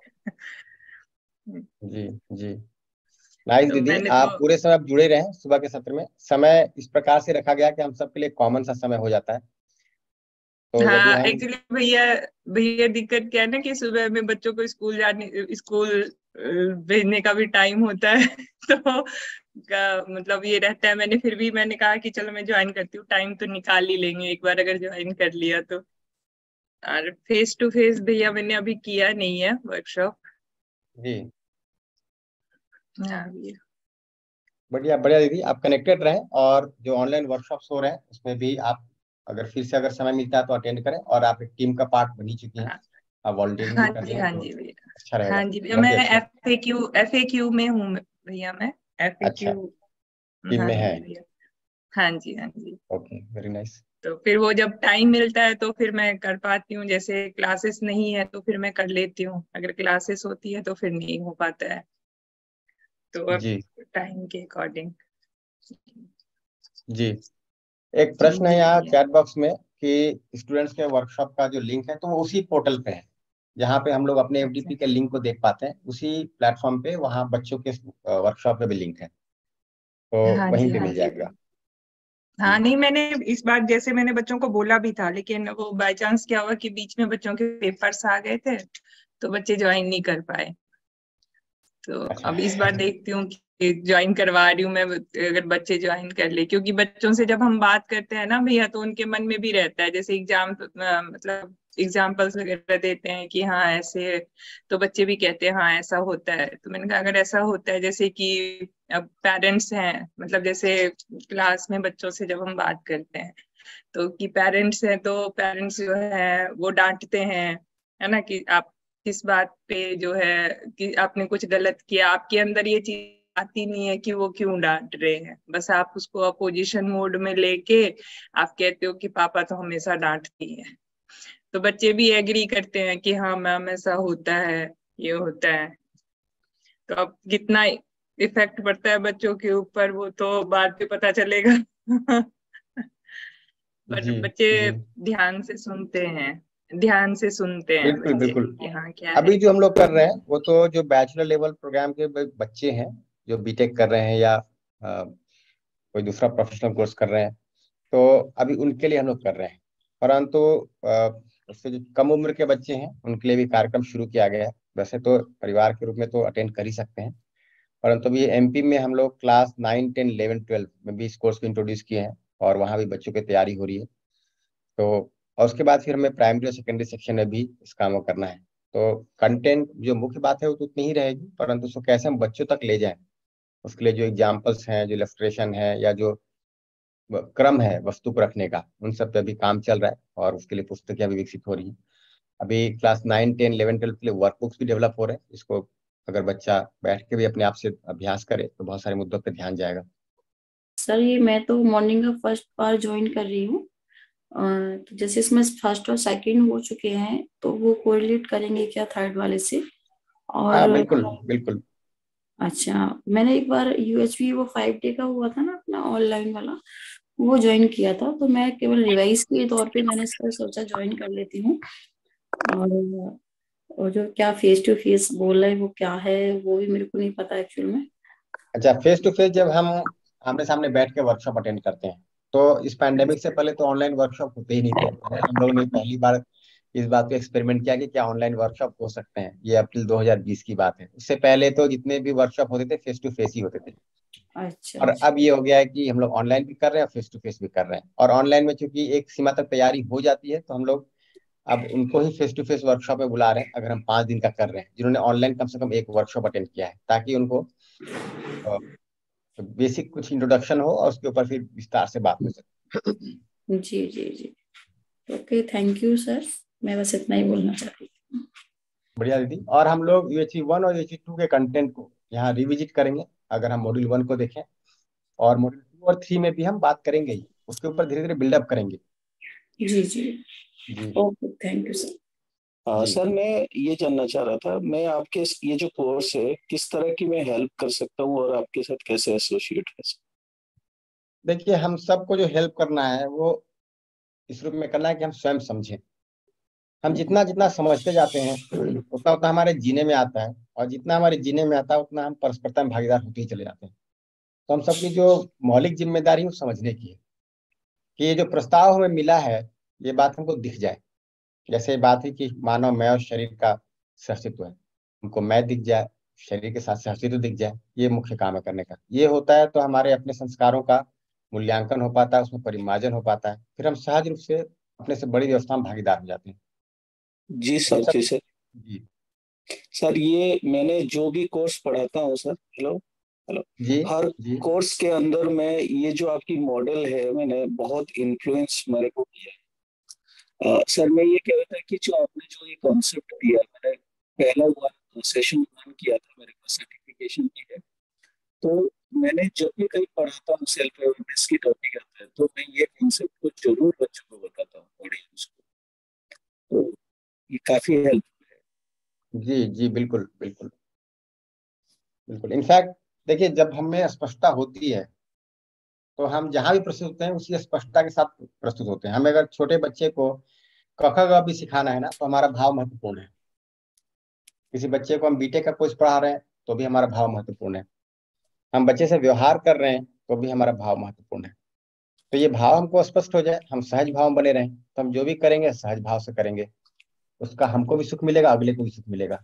जी जी। नाइस तो दीदी, मैंने आप तो, पूरे समय आप जुड़े रहें सुबह के सत्र में। समय इस प्रकार से रखा गया कि हम सबके लिए कॉमन सा समय हो जाता है। तो यदि हाँ हम एक्चुअली भैया, भैया दिक्कत क्या है ना कि सुबह में बच्चों को स्कूल भेजने का भी टाइम होता है तो मतलब ये रहता है, फिर भी मैंने कहा कि चलो मैं ज्वाइन करती हूँ, टाइम तो निकाल ही लेंगे एक बार अगर ज्वाइन कर लिया तो। और फेस टू फेस भैया मैंने अभी किया नहीं है वर्कशॉप। जी हाँ भैया। बढ़िया बढ़िया दीदी, आप कनेक्टेड रहें, और जो ऑनलाइन वर्कशॉप्स हो रहे हैं उसमें भी आप अगर फिर से अगर समय मिलता है तो अटेंड करें, और आप एक टीम का पार्ट बन ही चुकी हैं, हाँ आप वॉलंटियरिंग भी हाँ कर रही जी, हैं, हाँ तो जी भैया। अच्छा हाँ रहेगा, जी भैया, बहुत मैं ही अच्छा। एफएक्यू में हूँ भैया, मैं अच्छा, एफएक्यू। टीम हाँ में है। जी भैया। हाँ जी, हाँ जी। Okay, very nice. तो फिर वो जब टाइम मिलता है तो फिर मैं कर पाती हूँ, जैसे क्लासेस नहीं है तो फिर मैं कर लेती हूँ, अगर क्लासेस होती है तो फिर नहीं हो पाता है, तो अब जी टाइम के अकॉर्डिंग। जी, एक प्रश्न है जी यहाँ भैया। चैट बॉक्स में कि स्टूडेंट्स के वर्कशॉप का जो लिंक है तो वो उसी पोर्टल पे है जहाँ पे हम लोग अपने अच्छा। एफडीपी के लिंक को देख पाते हैं, उसी प्लेटफॉर्म पे वहाँ बच्चों के वर्कशॉप पे भी लिंक है, तो हाँ वहीं जी, पे हाँ मिल जी। जाएगा। हाँ नहीं, मैंने इस बार जैसे मैंने बच्चों को बोला भी था, लेकिन वो बाय चांस क्या हुआ कि बीच में बच्चों के पेपर्स आ गए थे, तो बच्चे ज्वाइन नहीं कर पाए। तो अच्छा। अब इस बार देखती हूँ कि ज्वाइन करवा रही हूँ मैं, अगर बच्चे ज्वाइन कर ले, क्योंकि बच्चों से जब हम बात करते हैं ना भैया, तो उनके मन में भी रहता है, जैसे एग्जाम मतलब एग्जाम्पल्स वगैरह देते हैं कि हाँ ऐसे, तो बच्चे भी कहते हैं हाँ ऐसा होता है। तो मैंने कहा अगर ऐसा होता है, जैसे कि अब पेरेंट्स हैं, मतलब जैसे क्लास में बच्चों से जब हम बात करते हैं, तो कि पेरेंट्स हैं, तो पेरेंट्स जो है वो डांटते हैं, है ना, कि आप किस बात पे जो है कि आपने कुछ गलत किया, आपके अंदर ये चीज आती नहीं है कि वो क्यों डांट रहे हैं, बस आप उसको अपोजिशन मोड में लेके आप कहते हो कि पापा तो हमेशा डांटती हैं। तो बच्चे भी एग्री करते हैं कि हाँ मैम ऐसा होता है, ये होता है। तो अब कितना इफेक्ट पड़ता है बच्चों के ऊपर, वो तो बाद में पता चलेगा। पर जी बच्चे जी, ध्यान से सुनते हैं, ध्यान से सुनते हैं बिल्कुल बच्चे बिल्कुल। कि हाँ क्या है। अभी जो हम लोग कर रहे हैं वो तो जो बैचलर लेवल प्रोग्राम के बच्चे हैं, जो बीटेक कर रहे हैं या कोई दूसरा प्रोफेशनल कोर्स कर रहे हैं, तो अभी उनके लिए हम लोग कर रहे हैं। परंतु उससे जो कम उम्र के बच्चे हैं उनके लिए भी कार्यक्रम शुरू किया गया है। वैसे तो परिवार के रूप में तो अटेंड कर ही सकते हैं, परंतु अभी एमपी में हम लोग क्लास 9, 10, 11, 12 में भी इस कोर्स को इंट्रोड्यूस किए हैं, और वहाँ भी बच्चों की तैयारी हो रही है। तो और उसके बाद फिर हमें प्राइमरी और सेकेंडरी सेक्शन में भी इस काम को करना है। तो कंटेंट जो मुख्य बात है वो तो उतनी ही रहेगी, परंतु उसको कैसे हम बच्चों तक ले जाएं, उसके लिए जो एग्जाम्पल्स हैं, जो इलस्ट्रेशन है, या जो क्रम है वस्तु को रखने का, उन सब पे अभी काम चल रहा है, और उसके लिए पुस्तकें अभी विकसित हो रही हैं। अभी क्लास 9, 10, 11, 12 के लिए वर्कबुक्स भी डेवलप हो रहे हैं। इसको अगर बच्चा बैठ के भी अपने आप से अभ्यास करे तो बहुत सारे मुद्दों पर ध्यान जाएगा। सर ये मैं तो मॉर्निंग का फर्स्ट बार ज्वाइन कर रही हूँ। तो जैसे इसमें फर्स्ट और सेकंड हो चुके हैं, तो वो कोरिलेट करेंगे क्या थर्ड वाले से? हाँ और बिल्कुल बिल्कुल। अच्छा, मैंने एक बार यूएचबी वो 5 डे का हुआ था ना अपना ऑनलाइन वाला, वो ज्वाइन किया था, तो मैं केवल रिवाइज के तौर पे मैंने इसका सोचा ज्वाइन कर लेती हूँ। और और जो क्या फेस टू फेस बोल रहे हैं वो क्या है, वो भी मेरे को नहीं पता एक्चुअल में। अच्छा, फेस टू फेस जब हम आमने सामने बैठ के वर्कशॉप अटेंड करते हैं, तो इस पैंडेमिक से पहले तो ऑनलाइन वर्कशॉप होते ही नहीं थे। हम लोगों ने पहली बार इस बात को एक्सपेरिमेंट किया कि क्या ऑनलाइन वर्कशॉप हो सकते हैं। ये अप्रैल 2020 की बात है। उससे पहले तो जितने भी वर्कशॉप होते थे फेस टू फेस ही होते थे, अच्छा और अच्छा। अब ये हो गया है कि हम लोग ऑनलाइन भी कर रहे हैं और फेस टू फेस भी कर रहे हैं। और ऑनलाइन में चूंकि एक सीमा तक तैयारी हो जाती है, तो हम लोग अब उनको ही फेस टू फेस वर्कशॉप में बुला रहे हैं, अगर हम 5 दिन का कर रहे हैं, जिन्होंने ऑनलाइन कम से कम एक वर्कशॉप अटेंड किया है, ताकि उनको बेसिक कुछ इंट्रोडक्शन हो और उसके ऊपर फिर विस्तार से बात हो सके। जी जी जी। Okay, thank you sir. मैं बस इतना ही बोलना चाहती थी। बढ़िया दीदी। और हम लोग यूएचई 1 और यूएचई 2 के कंटेंट को यहाँ रिविजिट करेंगे, अगर हम मॉड्यूल 1 को देखें, और मॉड्यूल 2 और 3 में भी हम बात करेंगे ही, उसके ऊपर धीरे धीरे बिल्डअप करेंगे। जी जी। जी ओके, थैंक यू सर। जी। सर मैं ये जानना चाह रहा था, मैं आपके ये जो कोर्स है किस तरह की मैं हेल्प कर सकता हूँ और आपके साथ कैसे एसोसिएट है? देखिए, हम सबको जो हेल्प करना है वो इस रूप में करना है कि हम स्वयं समझें। हम जितना जितना समझते जाते हैं उतना उतना हमारे जीने में आता है, और जितना हमारे जीने में आता है उतना हम परस्परता में भागीदार होते ही चले जाते हैं। तो हम सबकी जो मौलिक जिम्मेदारी है वो समझने की है कि ये जो प्रस्ताव हमें मिला है, ये बात हमको दिख जाए। जैसे बात है कि मानव मैं और शरीर का सहअस्तित्व है, हमको मैं दिख जाए, शरीर के साथ सहअस्तित्व दिख जाए, ये मुख्य काम है करने का। ये होता है तो हमारे अपने संस्कारों का मूल्यांकन हो पाता है, उसमें परिमार्जन हो पाता है, फिर हम सहज रूप से अपने से बड़ी व्यवस्था में भागीदार हो जाते हैं। जी हम सर, सब। जी सर। जी सर ये मैंने जो भी कोर्स पढ़ाता हूँ सर, हेलो, हेलो, जी हर जी कोर्स के अंदर में ये जो आपकी मॉडल है, मैंने बहुत इन्फ्लुएंस मेरे को किया है। सर मैं ये कह रहा था कि जो आपने जो ये कॉन्सेप्ट दिया, मैंने पहला हुआ सेशन रन किया था, मेरे पास सर्टिफिकेशन भी है। तो मैंने जब भी कहीं पढ़ाता हूँ सेल्फ अवेयरनेस की टॉपिक आता है, तो मैं ये कॉन्सेप्ट को जरूर बच्चों को बताता हूँ, ऑडियंस को। तो ये काफी हेल्प जी जी, बिल्कुल बिल्कुल बिल्कुल। इनफैक्ट देखिए, जब हमें स्पष्टता होती है तो हम जहां भी प्रस्तुत होते हैं उसी स्पष्टता के साथ प्रस्तुत होते हैं। हमें अगर छोटे बच्चे को क ख ग भी सिखाना है ना, तो हमारा भाव महत्वपूर्ण है। किसी बच्चे को हम बीटेक का कोर्स पढ़ा रहे हैं तो भी हमारा भाव महत्वपूर्ण है। हम बच्चे से व्यवहार कर रहे हैं तो भी हमारा भाव महत्वपूर्ण है। तो ये भाव हमको स्पष्ट हो जाए, हम सहज भाव में बने रहें, तो हम जो भी करेंगे सहज भाव से करेंगे, उसका हमको भी सुख मिलेगा, अगले को भी सुख मिलेगा।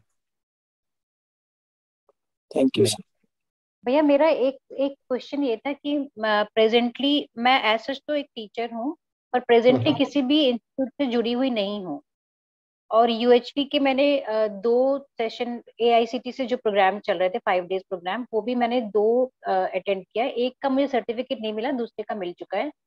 Thank you sir. भैया मेरा एक एक क्वेश्चन ये था कि प्रेजेंटली मैं ऐसा तो एक टीचर हूँ, पर प्रेजेंटली किसी भी इंस्टीट्यूट से जुड़ी हुई नहीं हूँ। और यूएचपी के मैंने 2 सेशन एआईसीटी से जो प्रोग्राम चल रहे थे 5 डेज प्रोग्राम, वो भी मैंने 2 अटेंड किया। एक का मुझे सर्टिफिकेट नहीं मिला, दूसरे का मिल चुका है।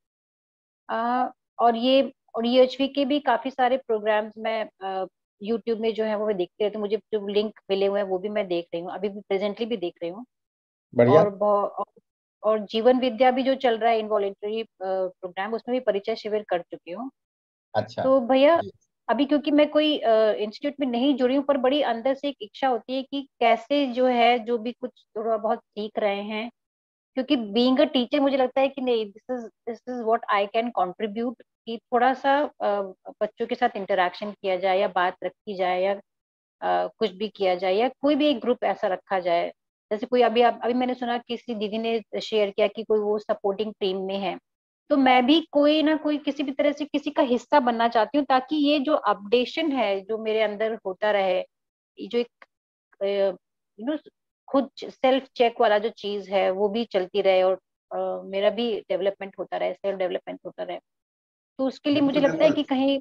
और यूएचपी के भी काफी सारे प्रोग्राम्स मैं यूट्यूब में जो है वो मैं देखते रहती हूँ। मुझे जो लिंक मिले हुए हैं वो भी मैं देख रही हूँ, अभी भी प्रेजेंटली भी देख रही हूँ। बढ़िया। और जीवन विद्या भी जो चल रहा है इनवॉलेंटरी प्रोग्राम, उसमें भी परिचय शिविर कर चुकी हूँ। अच्छा। तो भैया अभी क्योंकि मैं कोई इंस्टीट्यूट में नहीं जुड़ी हूँ, पर बड़ी अंदर से एक इच्छा होती है कि कैसे जो है जो भी कुछ थोड़ा बहुत सीख रहे हैं, क्योंकि बीइंग अ टीचर मुझे लगता है कि नहीं, this is what I can contribute, कि थोड़ा सा बच्चों के साथ इंटरेक्शन किया जाए या बात रखी जाए या कुछ भी किया जाए, या कोई भी एक ग्रुप ऐसा रखा जाए। जैसे कोई अभी मैंने सुना किसी दीदी ने शेयर किया कि कोई वो सपोर्टिंग टीम में है, तो मैं भी कोई ना कोई किसी भी तरह से किसी का हिस्सा बनना चाहती हूँ, ताकि ये जो अपडेशन है जो मेरे अंदर होता रहे, ये जो एक यू नो खुद सेल्फ चेक वाला जो चीज है वो भी चलती रहे, और मेरा भी डेवलपमेंट होता रहे, सेल्फ डेवलपमेंट होता रहे। तो उसके लिए मुझे बिल्कुल लगता है बिल्कुल। कि कहीं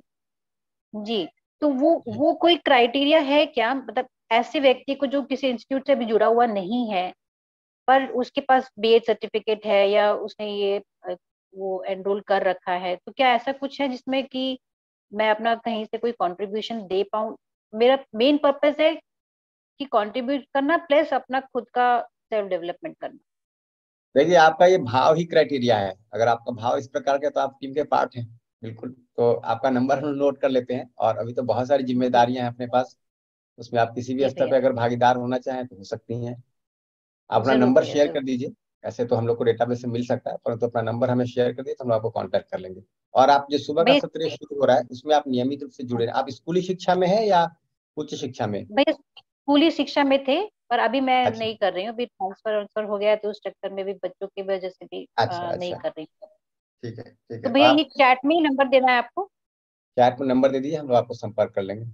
जी, तो वो कोई क्राइटेरिया है क्या, मतलब ऐसे व्यक्ति को जो किसी इंस्टीट्यूट से भी जुड़ा हुआ नहीं है, पर उसके पास बीएड सर्टिफिकेट है या उसने ये वो एनरोल कर रखा है, तो क्या ऐसा कुछ है जिसमें कि मैं अपना कहीं से कोई कंट्रीब्यूशन दे पाऊं? मेरा मेन पर्पस है कि कंट्रीब्यूट करना प्लस अपना खुद का सेल्फ डेवलपमेंट करना। देखिए, आपका ये भाव ही क्राइटेरिया है। अगर आपका भाव इस प्रकार का है तो आप टीम के पार्ट हैं। बिल्कुल। तो आपका नंबर हम नोट कर लेते हैं, और अभी तो बहुत सारी जी जिम्मेदारियां हैं अपने पास, उसमें आप किसी भी जी स्तर भैया, पे अगर भागीदार होना चाहें तो हो सकती हैं। आप अपना जरूर नंबर भैया शेयर जरूर। कर दीजिए। ऐसे तो हम लोग को डेटाबेस से मिल सकता है, परंतु अपना नंबर हमें शेयर कर दिए तो हम लोग आपको कांटेक्ट कर लेंगे। और आप जो सुबह का भैया सत्र शुरू हो रहा है उसमें आप नियमित रूप से जुड़े हैं। आप स्कूली शिक्षा में है या उच्च शिक्षा में? भैया स्कूली शिक्षा में थे, पर अभी मैं अच्छा नहीं कर रही हूँ, अभी ट्रांसफर हो गया है, तो उस चक्कर में भी बच्चों की वजह से भी अच्छा नहीं अच्छा। कर रही हूँ। ठीक है ठीक तो है। तो भैया आप ये चैट में ही नंबर देना है आपको? चैट में नंबर दे दीजिए, हम लोग आपको संपर्क कर लेंगे।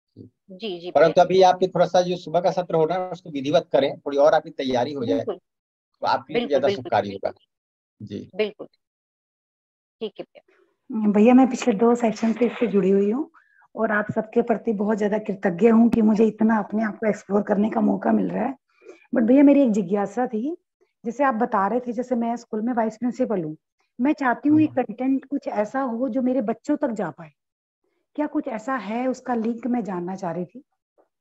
जी जी भैया, परंतु अभी आपके थोड़ा सा जो सुबह का सत्र हो रहा है उसको विधिवत करें, थोड़ी और आपकी तैयारी हो जाए बिल्कुल तो आपके लिए बिल्कुल ज्यादा बिल्कुल शुभकारी होगा। जी। बिल्कुल, ठीक है भैया। भैया मैं पिछले 2 सेक्शन से इससे जुड़ी हुई हूँ, और आप सबके प्रति बहुत ज्यादा कृतज्ञ हूँ कि मुझे इतना अपने आप को एक्सप्लोर करने का मौका मिल रहा है। बट भैया मेरी एक जिज्ञासा थी, जैसे आप बता रहे थे, जैसे मैं स्कूल में वाइस प्रिंसिपल हूँ, मैं चाहती हूँ ये कंटेंट कुछ ऐसा हो जो मेरे बच्चों तक जा पाए। क्या कुछ ऐसा है? उसका लिंक मैं जानना चाह रही थी।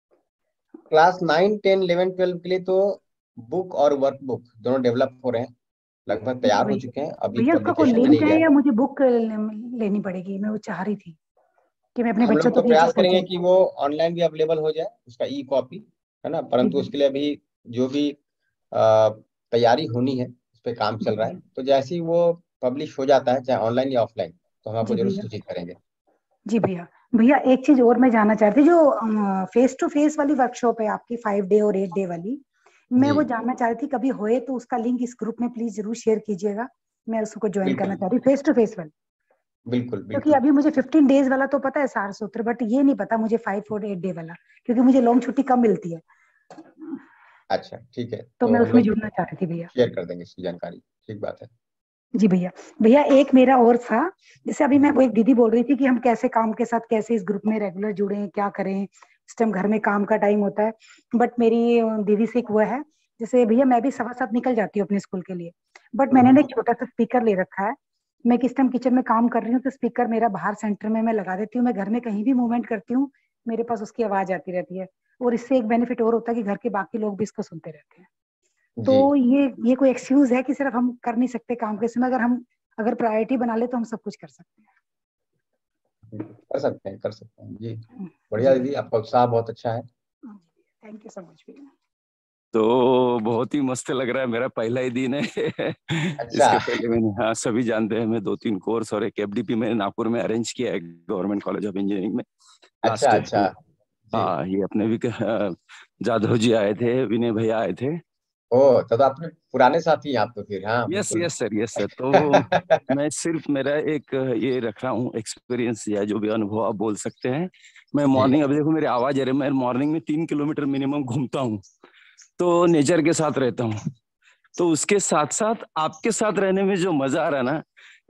क्लास 9, 10, 11, 12 के लिए तो बुक और वर्कबुक दोनों डेवलप हो रहे हैं, लगभग जी तैयार हो भैया, चुके हैं, अभी भैया उसका कोई पब्लिकेशन में लिंक नहीं है गया है। या मुझे बुक लेनी पड़ेगी? मैं वो चाह रही थी कि मैं अपने हम बच्चों लोग तो तक ये प्रयास चीज करेंगे पहुंचाऊं। कि वो ऑनलाइन भी अवेलेबल हो जाए, उसका ई कॉपी, है ना। जी परंतु भैया, उसके लिए अभी जो भी अ, तैयारी होनी है उस पर काम जी चल रहा है। भैया, तो जैसे ही वो पब्लिश हो जाता है, चाहे ऑनलाइन या ऑफलाइन, तो हम जी आपको जरूर भैया, सूचित करेंगे। जी भैया। भैया एक चीज और मैं जानना चाहती थी, जो फेस टू फेस वाली वर्कशॉप है आपकी 5 डे और 8 डे वाली, मैं जी वो जानना चाह रही थी, कभी होए तो उसका लिंक इस ग्रुप में प्लीज जरूर शेयर कीजिएगा। मैं उसको ज्वाइन करना बिल्कुल चाह रही हूँ, फेस टू फेस वाली। बिल्कुल क्योंकि बिल्कुल। अभी मुझे 15 डेज वाला तो पता है सार सूत्र, बट ये नहीं पता मुझे 5 और 8 डे वाला, क्योंकि मुझे लॉन्ग छुट्टी कम मिलती है। अच्छा ठीक है, तो तो मैं हम उसमें लोग जुड़ना चाह रही थी भैया। शेयर कर देंगे इसकी जानकारी। ठीक बात है। जी भैया। भैया एक मेरा और था, जैसे अभी मैं वो एक दीदी बोल रही थी कि हम कैसे काम के साथ कैसे इस ग्रुप में रेगुलर जुड़े, क्या करें, इस टाइम घर में काम का टाइम होता है। बट मेरी दीदी से एक वो है, जैसे भैया मैं भी 7:15 निकल जाती हूँ अपने स्कूल के लिए, बट मैंने ना एक छोटा सा स्पीकर ले रखा है। मैं किस टाइम किचन में काम कर रही हूँ तो स्पीकर मेरा बाहर सेंटर में मैं लगा देती हूँ। मैं घर में कहीं भी मूवमेंट करती हूँ, मेरे पास उसकी आवाज आती रहती है। और इससे एक बेनिफिट और होता है कि घर के बाकी लोग भी इसको सुनते रहते हैं। तो ये कोई एक्सक्यूज है कि सिर्फ हम कर नहीं सकते काम के समय, अगर प्रायोरिटी बना ले तो हम सब कुछ कर सकते हैं। कर सकते हैं जी। बढ़िया दीदी, आपका उत्साह बहुत अच्छा है। थैंक यू सो मच भैया। तो बहुत ही मस्त लग रहा है, मेरा पहला ही दिन है। इसके पहले मैंने, हाँ सभी जानते हैं, मैं 2-3 कोर्स और एक FDP मैंने नागपुर में अरेंज किया है, गवर्नमेंट कॉलेज ऑफ इंजीनियरिंग में। अच्छा। हाँ, ये अपने भी जाधव जी आए थे, विनय भैया आए थे। ओ, तो आपने पुराने साथी हैं आप तो फिर। हाँ यस सर। तो मैं सिर्फ मेरा एक ये रख रहा हूँ एक्सपीरियंस या जो भी अनुभव आप बोल सकते हैं। मैं मॉर्निंग, अभी देखो मेरी आवाज आ रही है, मैं मॉर्निंग में 3 किलोमीटर मिनिमम घूमता हूँ, तो नेचर के साथ रहता हूँ। तो उसके साथ साथ आपके साथ रहने में जो मजा आ रहा है ना,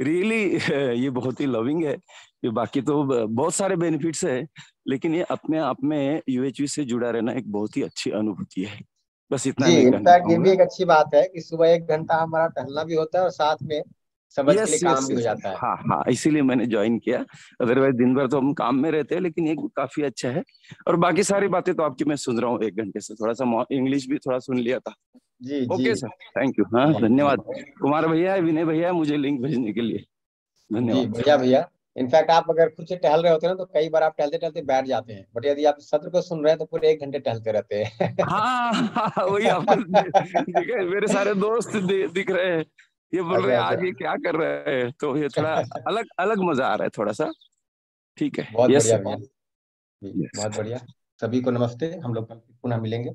रियली ये बहुत ही लविंग है। ये बाकी तो बहुत सारे बेनिफिट्स है, लेकिन ये अपने आप में UHV से जुड़ा रहना एक बहुत ही अच्छी अनुभूति है। बस इतना जी। मैं कहना इनफैक्ट ये चाहूंगा। भी एक अच्छी बात है कि सुबह 1 घंटा हमारा टहलना भी होता है और साथ में समझ के लिए काम भी हो जाता है। हाँ, इसीलिए मैंने ज्वाइन किया। अदरवाइज दिन भर तो हम काम में रहते हैं, लेकिन ये काफी अच्छा है। और बाकी सारी बातें तो आपकी मैं सुन रहा हूँ 1 घंटे से, थोड़ा सा इंग्लिश भी थोड़ा सुन लिया था। जी ओके सर, थैंक यू। हाँ, धन्यवाद। कुमार भैया, विनय भैया, मुझे लिंक भेजने के लिए धन्यवाद। जी बढ़िया भैया। इनफैक्ट आप अगर खुद से टहल रहे होते हैं ना, तो कई बार आप टहलते टहलते बैठ जाते हैं, बट यदि आप सत्र को सुन रहे हैं तो पूरे 1 घंटे टहलते रहते हैं। हाँ, वही आपको देखा, मेरे सारे दोस्त दिख रहे हैं, ये बोल रहे हैं आज ये क्या कर रहे हैं, तो ये थोड़ा अलग अलग मजा आ रहा है थोड़ा सा। ठीक है, बहुत यस बढ़िया भैया, बहुत बढ़िया। सभी को नमस्ते। हम लोग पुनः मिलेंगे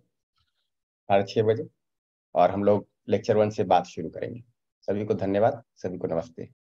6:30 बजे और हम लोग लेक्चर 1 से बात शुरू करेंगे। सभी को धन्यवाद, सभी को नमस्ते।